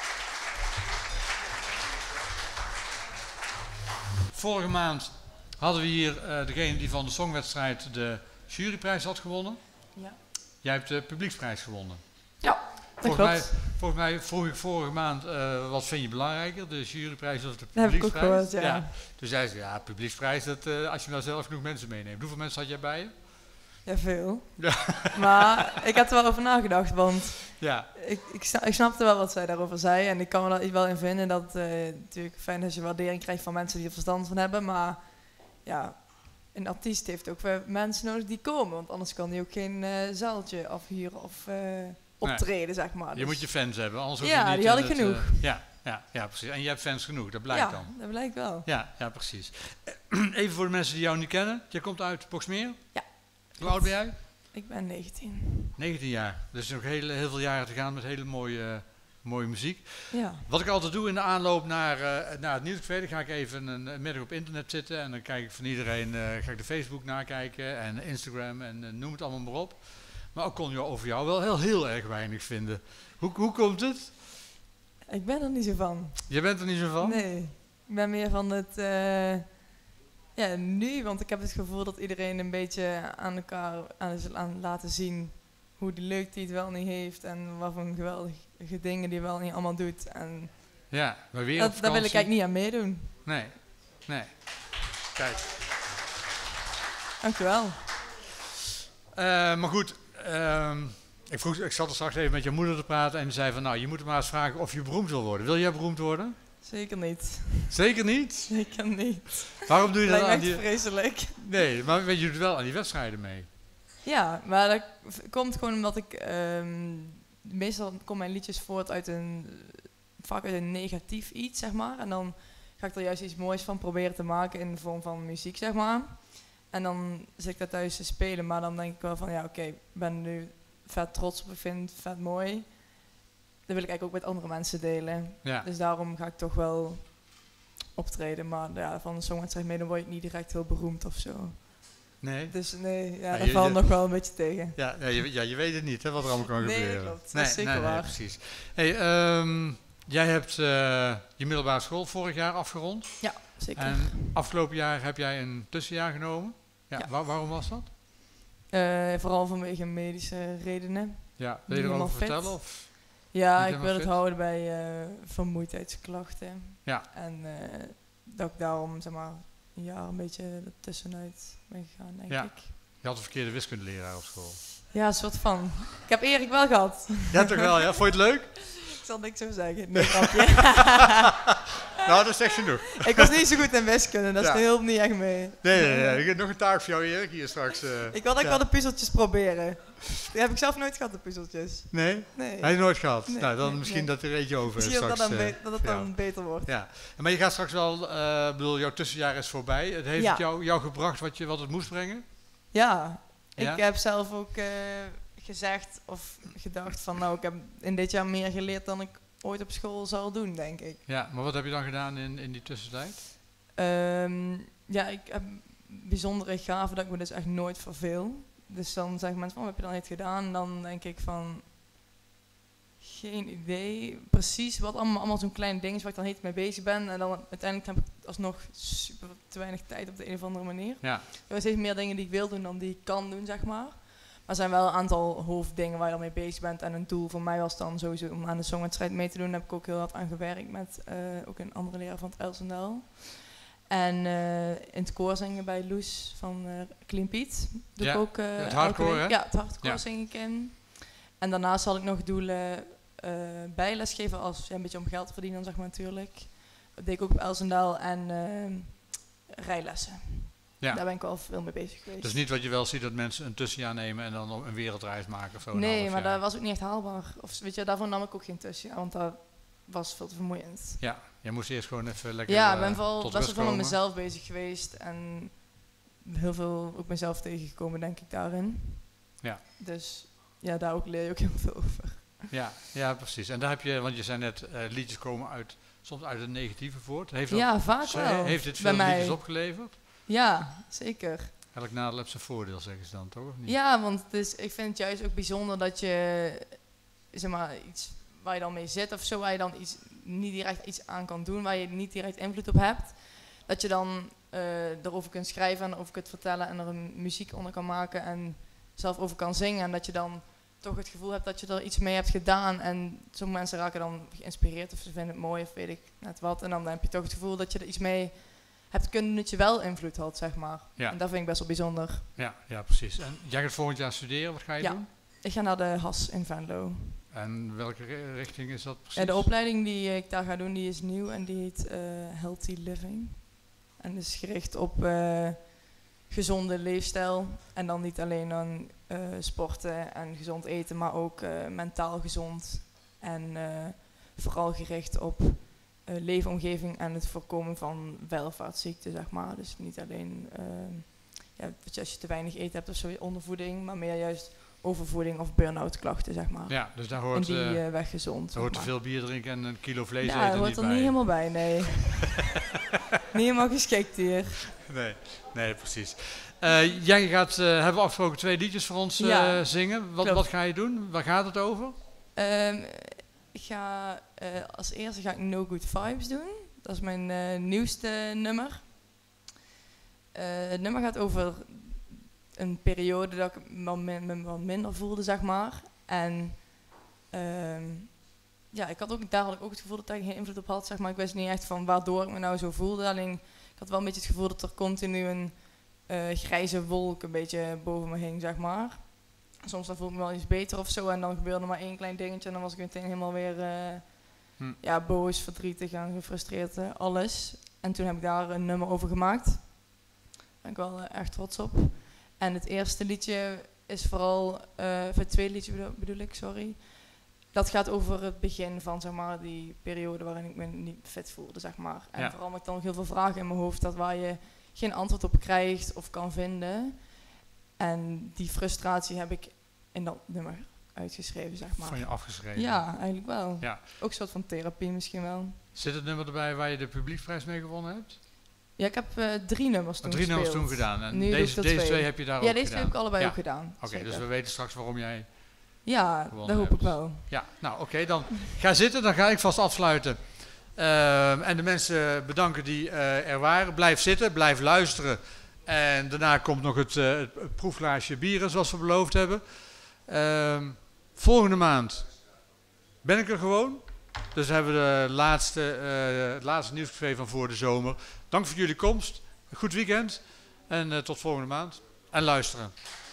Speaker 1: Vorige maand hadden we hier uh, degene die van de songwedstrijd de juryprijs had gewonnen.
Speaker 9: Ja.
Speaker 1: Jij hebt de publieksprijs gewonnen.
Speaker 9: Ja, dat
Speaker 1: volgens
Speaker 9: klopt.
Speaker 1: Mij, volgens mij vroeg ik vorige maand, uh, wat vind je belangrijker, de juryprijs of de
Speaker 9: Dat heb ik ook
Speaker 1: publieksprijs?
Speaker 9: gehoord, ja. ja.
Speaker 1: Toen zei ze, ja, publieksprijs, dat, uh, als je nou zelf genoeg mensen meeneemt. Hoeveel mensen had jij bij je?
Speaker 9: Ja, veel.
Speaker 1: Ja.
Speaker 9: Maar ik heb er wel over nagedacht, want
Speaker 1: ja.
Speaker 9: ik, ik, sna ik snapte wel wat zij daarover zei. En ik kan me daar wel in vinden dat uh, natuurlijk fijn dat je waardering krijgt van mensen die er verstand van hebben. Maar ja, een artiest heeft ook weer mensen nodig die komen. Want anders kan hij ook geen uh, zaaltje afhuren of uh, optreden, nee. zeg maar. Dus
Speaker 1: je moet je fans hebben, anders
Speaker 9: ja,
Speaker 1: je niet
Speaker 9: die had ik
Speaker 1: het,
Speaker 9: genoeg.
Speaker 1: Uh, ja, ja, ja, precies. En je hebt fans genoeg, dat blijkt
Speaker 9: ja,
Speaker 1: dan.
Speaker 9: dat blijkt wel.
Speaker 1: Ja, ja, precies. Even voor de mensen die jou niet kennen. Je komt uit Boxmeer?
Speaker 9: Ja.
Speaker 1: Hoe oud ben jij?
Speaker 9: Ik ben negentien.
Speaker 1: negentien jaar. Dus nog heel, heel veel jaren te gaan met hele mooie, uh, mooie muziek.
Speaker 9: Ja.
Speaker 1: Wat ik altijd doe in de aanloop naar, uh, naar het nieuwsverleden, ga ik even een, een middag op internet zitten. En dan kijk ik van iedereen, uh, ga ik de Facebook nakijken en Instagram en uh, noem het allemaal maar op. Maar ook kon je over jou wel heel, heel erg weinig vinden. Hoe, hoe komt het?
Speaker 9: Ik ben er niet zo van.
Speaker 1: Je bent er niet zo van?
Speaker 9: Nee. Ik ben meer van het... Uh, ja, nu, want ik heb het gevoel dat iedereen een beetje aan elkaar aan, aan laten zien hoe die leuk die het wel niet heeft en wat voor geweldige dingen die wel niet allemaal doet. En
Speaker 1: ja, maar weer
Speaker 9: dat, daar wil ik eigenlijk niet aan meedoen.
Speaker 1: Nee, nee. Kijk.
Speaker 9: Dankjewel.
Speaker 1: Uh, maar goed, uh, ik, vroeg, ik zat er straks even met je moeder te praten en die zei van nou, je moet hem maar eens vragen of je beroemd wil worden. Wil jij beroemd worden?
Speaker 9: Zeker niet.
Speaker 1: Zeker niet?
Speaker 9: Zeker niet.
Speaker 1: Waarom doe je dat aan
Speaker 9: die... vreselijk.
Speaker 1: Nee, maar weet je doet wel aan die wedstrijden mee.
Speaker 9: Ja, maar dat komt gewoon omdat ik... Um, meestal komen mijn liedjes voort uit een... vaak uit een negatief iets, zeg maar. En dan ga ik er juist iets moois van proberen te maken in de vorm van muziek, zeg maar. En dan zit ik daar thuis te spelen, maar dan denk ik wel van... ja, oké, okay, ik ben nu vet trots op, ik vind het vet mooi. Dat wil ik eigenlijk ook met andere mensen delen. Ja. Dus daarom ga ik toch wel optreden. Maar ja, van een songwedstrijd mee, dan word ik niet direct heel beroemd of zo.
Speaker 1: Nee?
Speaker 9: Dus nee, ja,
Speaker 1: ja,
Speaker 9: dat
Speaker 1: je,
Speaker 9: valt
Speaker 1: je,
Speaker 9: nog wel een beetje tegen.
Speaker 1: Ja, ja, je, ja, je weet het niet, hè, wat er allemaal kan
Speaker 9: nee,
Speaker 1: gebeuren.
Speaker 9: Klopt,
Speaker 1: nee,
Speaker 9: dat is zeker
Speaker 1: nee,
Speaker 9: waar.
Speaker 1: Nee, precies. Hey, um, jij hebt uh, je middelbare school vorig jaar afgerond.
Speaker 9: Ja, zeker.
Speaker 1: En afgelopen jaar heb jij een tussenjaar genomen. Ja, ja. Waar, waarom was dat?
Speaker 9: Uh, vooral vanwege medische redenen.
Speaker 1: Ja, wil je erover vertellen? Of?
Speaker 9: Ja, ik wil het houden bij uh, vermoeidheidsklachten.
Speaker 1: Ja.
Speaker 9: En uh, dat ik daarom zeg maar een jaar een beetje tussenuit ben gegaan, denk
Speaker 1: ja.
Speaker 9: ik.
Speaker 1: Je had een verkeerde wiskundeleraar op school.
Speaker 9: Ja, een soort van. Ik heb Erik wel gehad.
Speaker 1: Ja, toch wel, ja? Vond je het leuk?
Speaker 9: Ik zal niks zo zeggen. Nee, grapje.
Speaker 1: Nou, dat is echt genoeg.
Speaker 9: Ik was niet zo goed in wiskunde, dat ja. hielp niet echt mee.
Speaker 1: Nee, nee, nee. Ik heb nog een taak voor jou, Erik, hier straks. Uh,
Speaker 9: ik wil ook ja. wel de puzzeltjes proberen. Die heb ik zelf nooit gehad, de puzzeltjes.
Speaker 1: Nee?
Speaker 9: Nee.
Speaker 1: Heb je nooit gehad?
Speaker 9: Nee,
Speaker 1: nou, dan
Speaker 9: nee,
Speaker 1: misschien
Speaker 9: nee.
Speaker 1: dat er eentje over
Speaker 9: misschien
Speaker 1: straks.
Speaker 9: Dat, dan
Speaker 1: uh,
Speaker 9: dat het dan beter wordt.
Speaker 1: Ja. Maar je gaat straks wel, uh, bedoel, jouw tussenjaar is voorbij. Het heeft
Speaker 9: ja.
Speaker 1: het jou, jou gebracht wat, je, wat het moest brengen?
Speaker 9: Ja.
Speaker 1: ja.
Speaker 9: Ik heb zelf ook uh, gezegd of gedacht van nou, ik heb in dit jaar meer geleerd dan ik ooit op school zal doen, denk ik.
Speaker 1: Ja, maar wat heb je dan gedaan in, in die tussentijd?
Speaker 9: Um, ja, ik heb bijzondere gaven dat ik me dus echt nooit verveel. Dus dan zeggen mensen van, wat heb je dan niet gedaan? En dan denk ik van, geen idee precies wat allemaal, allemaal zo'n klein ding is waar ik dan niet mee bezig ben. En dan uiteindelijk heb ik alsnog super te weinig tijd op de een of andere manier.
Speaker 1: Ja.
Speaker 9: Er zijn steeds meer dingen die ik wil doen dan die ik kan doen, zeg maar. Maar er zijn wel een aantal hoofddingen waar je dan mee bezig bent. En een doel voor mij was dan sowieso om aan de songwedstrijd mee te doen. Daar heb ik ook heel hard aan gewerkt met uh, ook een andere leraar van het Elsendaal. En uh, in het koor zingen bij Loes van uh, Clean Piet. Doe
Speaker 1: ja,
Speaker 9: ik ook, uh,
Speaker 1: het hardcore, hè?
Speaker 9: Ja, het hardcore ja. zing ik in. En daarnaast had ik nog doelen uh, bijlesgeven als ja, een beetje om geld te verdienen, zeg maar natuurlijk. Dat deed ik ook op Elsendaal en uh, rijlessen. Ja. Daar ben ik wel veel mee bezig geweest.
Speaker 1: Dat is niet wat je wel ziet dat mensen een tussenjaar nemen en dan een wereldreis maken of zo.
Speaker 9: Nee, maar dat was ook niet echt haalbaar. Of weet je, daarvoor nam ik ook geen tussenjaar, want dat was veel te vermoeiend.
Speaker 1: Ja, je moest eerst gewoon even lekker
Speaker 9: Ja, ik
Speaker 1: uh,
Speaker 9: ben vooral best wel met mezelf
Speaker 1: komen.
Speaker 9: bezig geweest en heel veel ook mezelf tegengekomen, denk ik, daarin.
Speaker 1: Ja.
Speaker 9: Dus ja, daar ook leer je ook heel veel over.
Speaker 1: Ja, ja, precies. En daar heb je, want je zei net, uh, liedjes komen uit, soms uit het negatieve voort. Heeft dat,
Speaker 9: ja, vaak wel.
Speaker 1: Heeft dit veel liedjes opgeleverd?
Speaker 9: Ja, zeker.
Speaker 1: Elk nadeel heeft zijn voordeel, zeggen ze dan, toch? Of niet?
Speaker 9: Ja, want het is, ik vind het juist ook bijzonder dat je, zeg maar, iets waar je dan mee zit of zo, waar je dan iets, niet direct iets aan kan doen, waar je niet direct invloed op hebt, dat je dan uh, erover kunt schrijven en over kunt vertellen en er een muziek onder kan maken en zelf over kan zingen. En dat je dan toch het gevoel hebt dat je er iets mee hebt gedaan. En sommige mensen raken dan geïnspireerd of ze vinden het mooi of weet ik net wat. En dan heb je toch het gevoel dat je er iets mee hebt kunnen dat je wel invloed had, zeg maar. Ja. En dat vind ik best wel bijzonder.
Speaker 1: Ja, ja, precies. En jij gaat volgend jaar studeren, wat ga je
Speaker 9: ja.
Speaker 1: doen?
Speaker 9: Ik ga naar de H A S in Venlo.
Speaker 1: En welke richting is dat precies?
Speaker 9: Ja, de opleiding die ik daar ga doen, die is nieuw en die heet uh, Healthy Living. En is gericht op uh, gezonde leefstijl. En dan niet alleen aan uh, sporten en gezond eten, maar ook uh, mentaal gezond. En uh, vooral gericht op uh, leefomgeving en het voorkomen van welvaartsziekten, zeg maar. Dus niet alleen uh, ja, als je te weinig eten hebt of zo, ondervoeding, maar meer juist overvoeding of burn-out klachten, zeg maar.
Speaker 1: Ja, dus daar hoort,
Speaker 9: en die uh,
Speaker 1: uh,
Speaker 9: weg gezond.
Speaker 1: Daar hoort te veel bier drinken en een kilo vlees
Speaker 9: ja,
Speaker 1: eten
Speaker 9: niet bij. Ja,
Speaker 1: niet
Speaker 9: dat hoort er
Speaker 1: bij.
Speaker 9: niet helemaal bij, nee. Niet helemaal geschikt hier.
Speaker 1: Nee, nee, precies. Uh, jij gaat, uh, hebben we afgesproken, twee liedjes voor ons uh, ja, zingen. Wat, wat ga je doen? Waar gaat het over?
Speaker 9: Um, ik ga, uh, als eerste ga ik No Good Vibes doen. Dat is mijn uh, nieuwste nummer. Uh, het nummer gaat over een periode dat ik me, me wat minder voelde, zeg maar. En um, ja, ik had ook, daar had ik ook het gevoel dat ik geen invloed op had, zeg maar. Ik wist niet echt van waardoor ik me nou zo voelde. Alleen, ik had wel een beetje het gevoel dat er continu een uh, grijze wolk een beetje boven me hing, zeg maar. Soms dan voelde ik me wel iets beter of zo en dan gebeurde maar één klein dingetje en dan was ik meteen helemaal weer uh, hm. ja, boos, verdrietig en gefrustreerd, uh, alles. En toen heb ik daar een nummer over gemaakt. Daar ben ik wel uh, erg trots op. En het eerste liedje is vooral, uh, of het tweede liedje bedoel, bedoel ik, sorry. Dat gaat over het begin van, zeg maar, die periode waarin ik me niet fit voelde, zeg maar. En ja. vooral omdat ik dan heel veel vragen in mijn hoofd had waar je geen antwoord op krijgt of kan vinden. En die frustratie heb ik in dat nummer uitgeschreven, zeg maar.
Speaker 1: Van je afgeschreven?
Speaker 9: Ja, eigenlijk wel.
Speaker 1: Ja.
Speaker 9: Ook een soort van therapie misschien wel.
Speaker 1: Zit het nummer erbij waar je de publieksprijs mee gewonnen hebt?
Speaker 9: Ja, ik heb uh, drie nummers toen
Speaker 1: oh, drie
Speaker 9: gespeeld.
Speaker 1: nummers toen gedaan. En
Speaker 9: nu
Speaker 1: deze, deze twee. twee heb je daar
Speaker 9: ja,
Speaker 1: ook gedaan?
Speaker 9: Ja, deze twee heb ik allebei
Speaker 1: ja.
Speaker 9: ook gedaan.
Speaker 1: Oké, okay, dus we weten straks waarom jij...
Speaker 9: Ja, dat hoop
Speaker 1: hebt.
Speaker 9: ik wel.
Speaker 1: Ja, nou oké, okay, dan ga zitten, dan ga ik vast afsluiten. Uh, en de mensen bedanken die uh, er waren. Blijf zitten, blijf luisteren. En daarna komt nog het, uh, het proefglaasje bieren, zoals we beloofd hebben. Uh, volgende maand ben ik er gewoon. Dus hebben we de laatste, uh, het laatste nieuwscafé van voor de zomer. Dank voor jullie komst. Een goed weekend. En uh, tot volgende maand. En luisteren.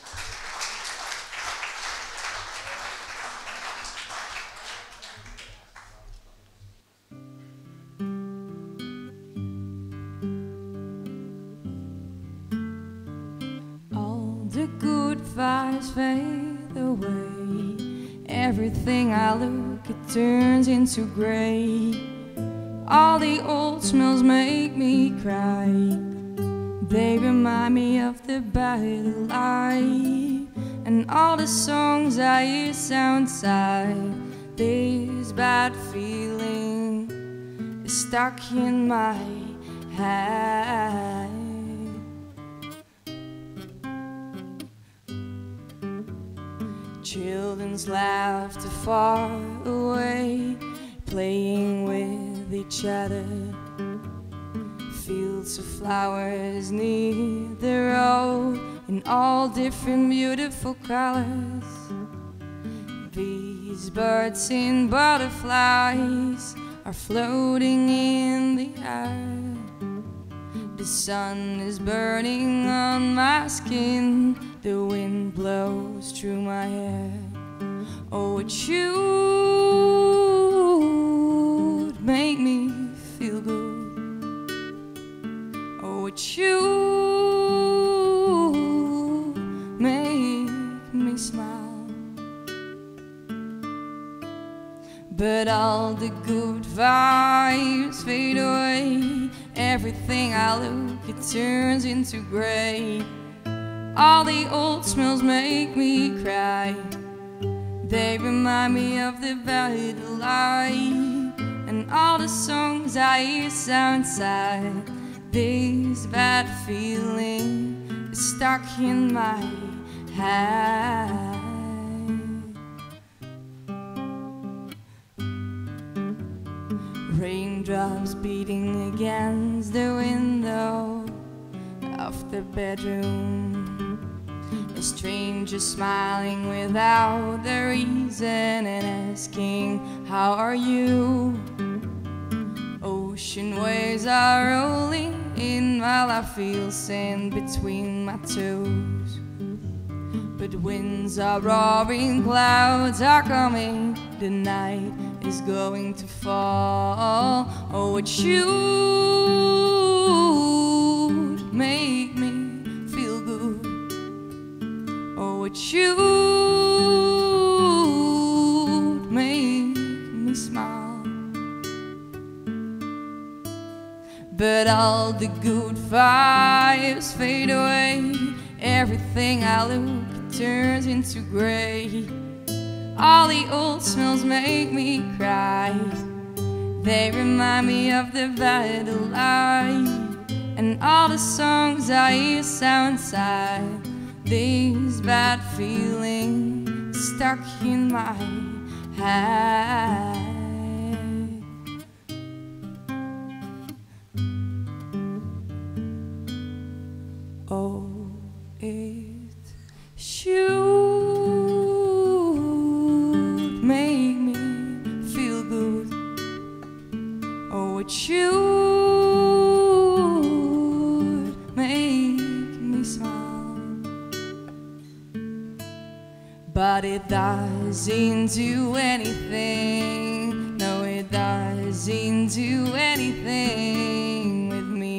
Speaker 10: Vibes fade away. Everything I look at turns into grey. All the old smells make me cry. They remind me of the better life. and all the songs I hear sound inside. This bad feeling is stuck in my head. Children's laughter far away, playing with each other. Fields of flowers near the road in all different beautiful colors. These birds and butterflies are floating in the air. The sun is burning on my skin, the wind blows through my hair. Oh, it should make me feel good. Oh, it should make me smile. But all the good vibes fade away. Everything I look, it turns into gray. All the old smells make me cry. They remind me of the bad life, and all the songs I hear sound inside. This bad feeling is stuck in my head. Raindrops beating against the window of the bedroom. A stranger smiling without the reason and asking, how are you? Ocean waves are rolling in while I feel sand between my toes. But winds are roaring, clouds are coming, the night is going to fall. Oh, it should make me feel good. Oh, it should make me smile. But all the good vibes fade away. Everything I look turns into gray. All the old smells make me cry. They remind me of the bad life, and all the songs I hear sound inside. This bad feeling stuck in my head. Oh, it should make me feel good. Oh, it should make me smile. But it doesn't do anything. No, it doesn't do anything with me.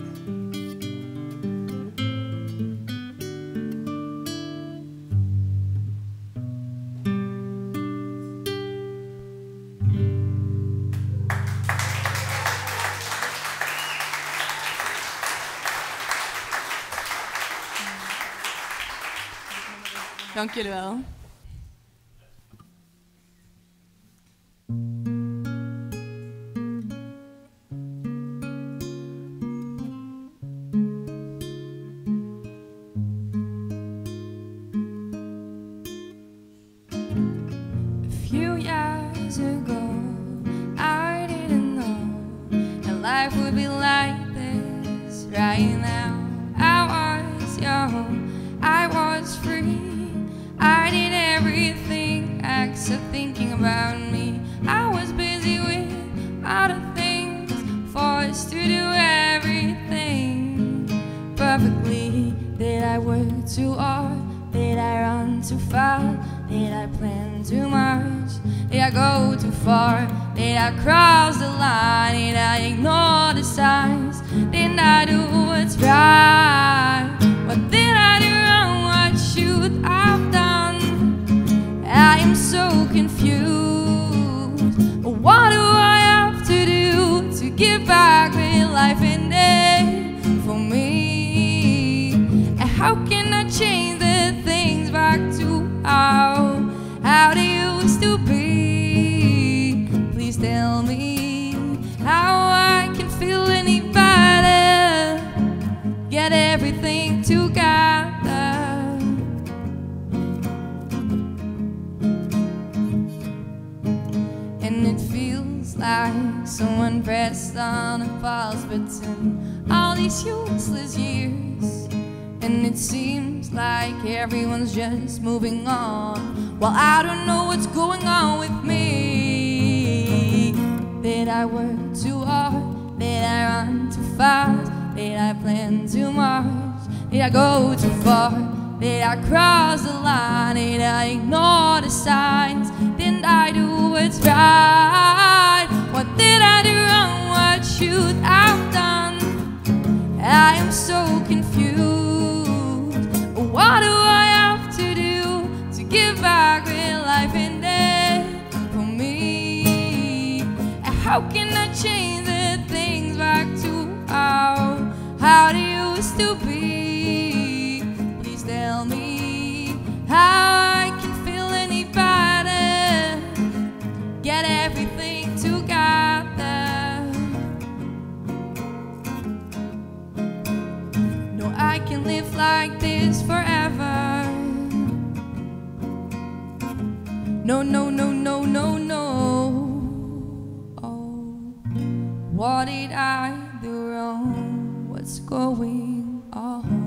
Speaker 9: Dank jullie wel.
Speaker 10: A few years ago, I didn't know that life would be like this right now. I was young, I was free. I did everything except thinking about me. I was busy with other things, forced to do everything perfectly. Did I work too hard? Did I run too fast? Did I plan too much? Did I go too far? Did I cross the line? Did I ignore the signs? Didn't I do what's right? What did I do wrong? What should I've done? I am so confused. What do I have to do to give back real life in there for me? And how can I change the things back to frostbitten all these useless years. And it seems like everyone's just moving on. Well, I don't know what's going on with me. Did I work too hard? Did I run too fast? Did I plan too much? Did I go too far? Did I cross the line? Did I ignore the signs? Didn't I do what's right? What did I do wrong? What should I've done? I am so confused. What do I have to do to give back real life in there for me? And how can I change the things back to how, how they used to be? Please tell me how I can feel any better, get everything together. No, I can live like this forever. No, no, no, no, no, no. Oh, what did I do wrong? What's going on?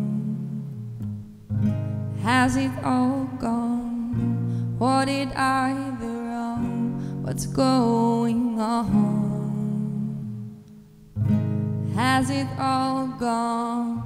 Speaker 10: Has it all gone? What did I do wrong? What's going on? Has it all gone?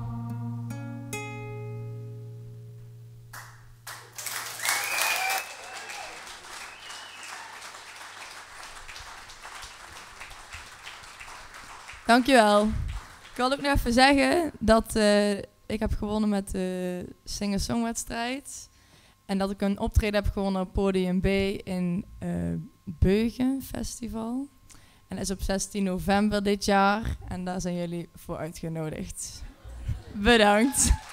Speaker 9: Dankjewel. Ik wil ook nog even zeggen dat uh, ik heb gewonnen met de singer-songwedstrijd. En dat ik een optreden heb gewonnen op Podium B in uh, Beugen Festival. En dat is op zestien november dit jaar. En daar zijn jullie voor uitgenodigd. Bedankt.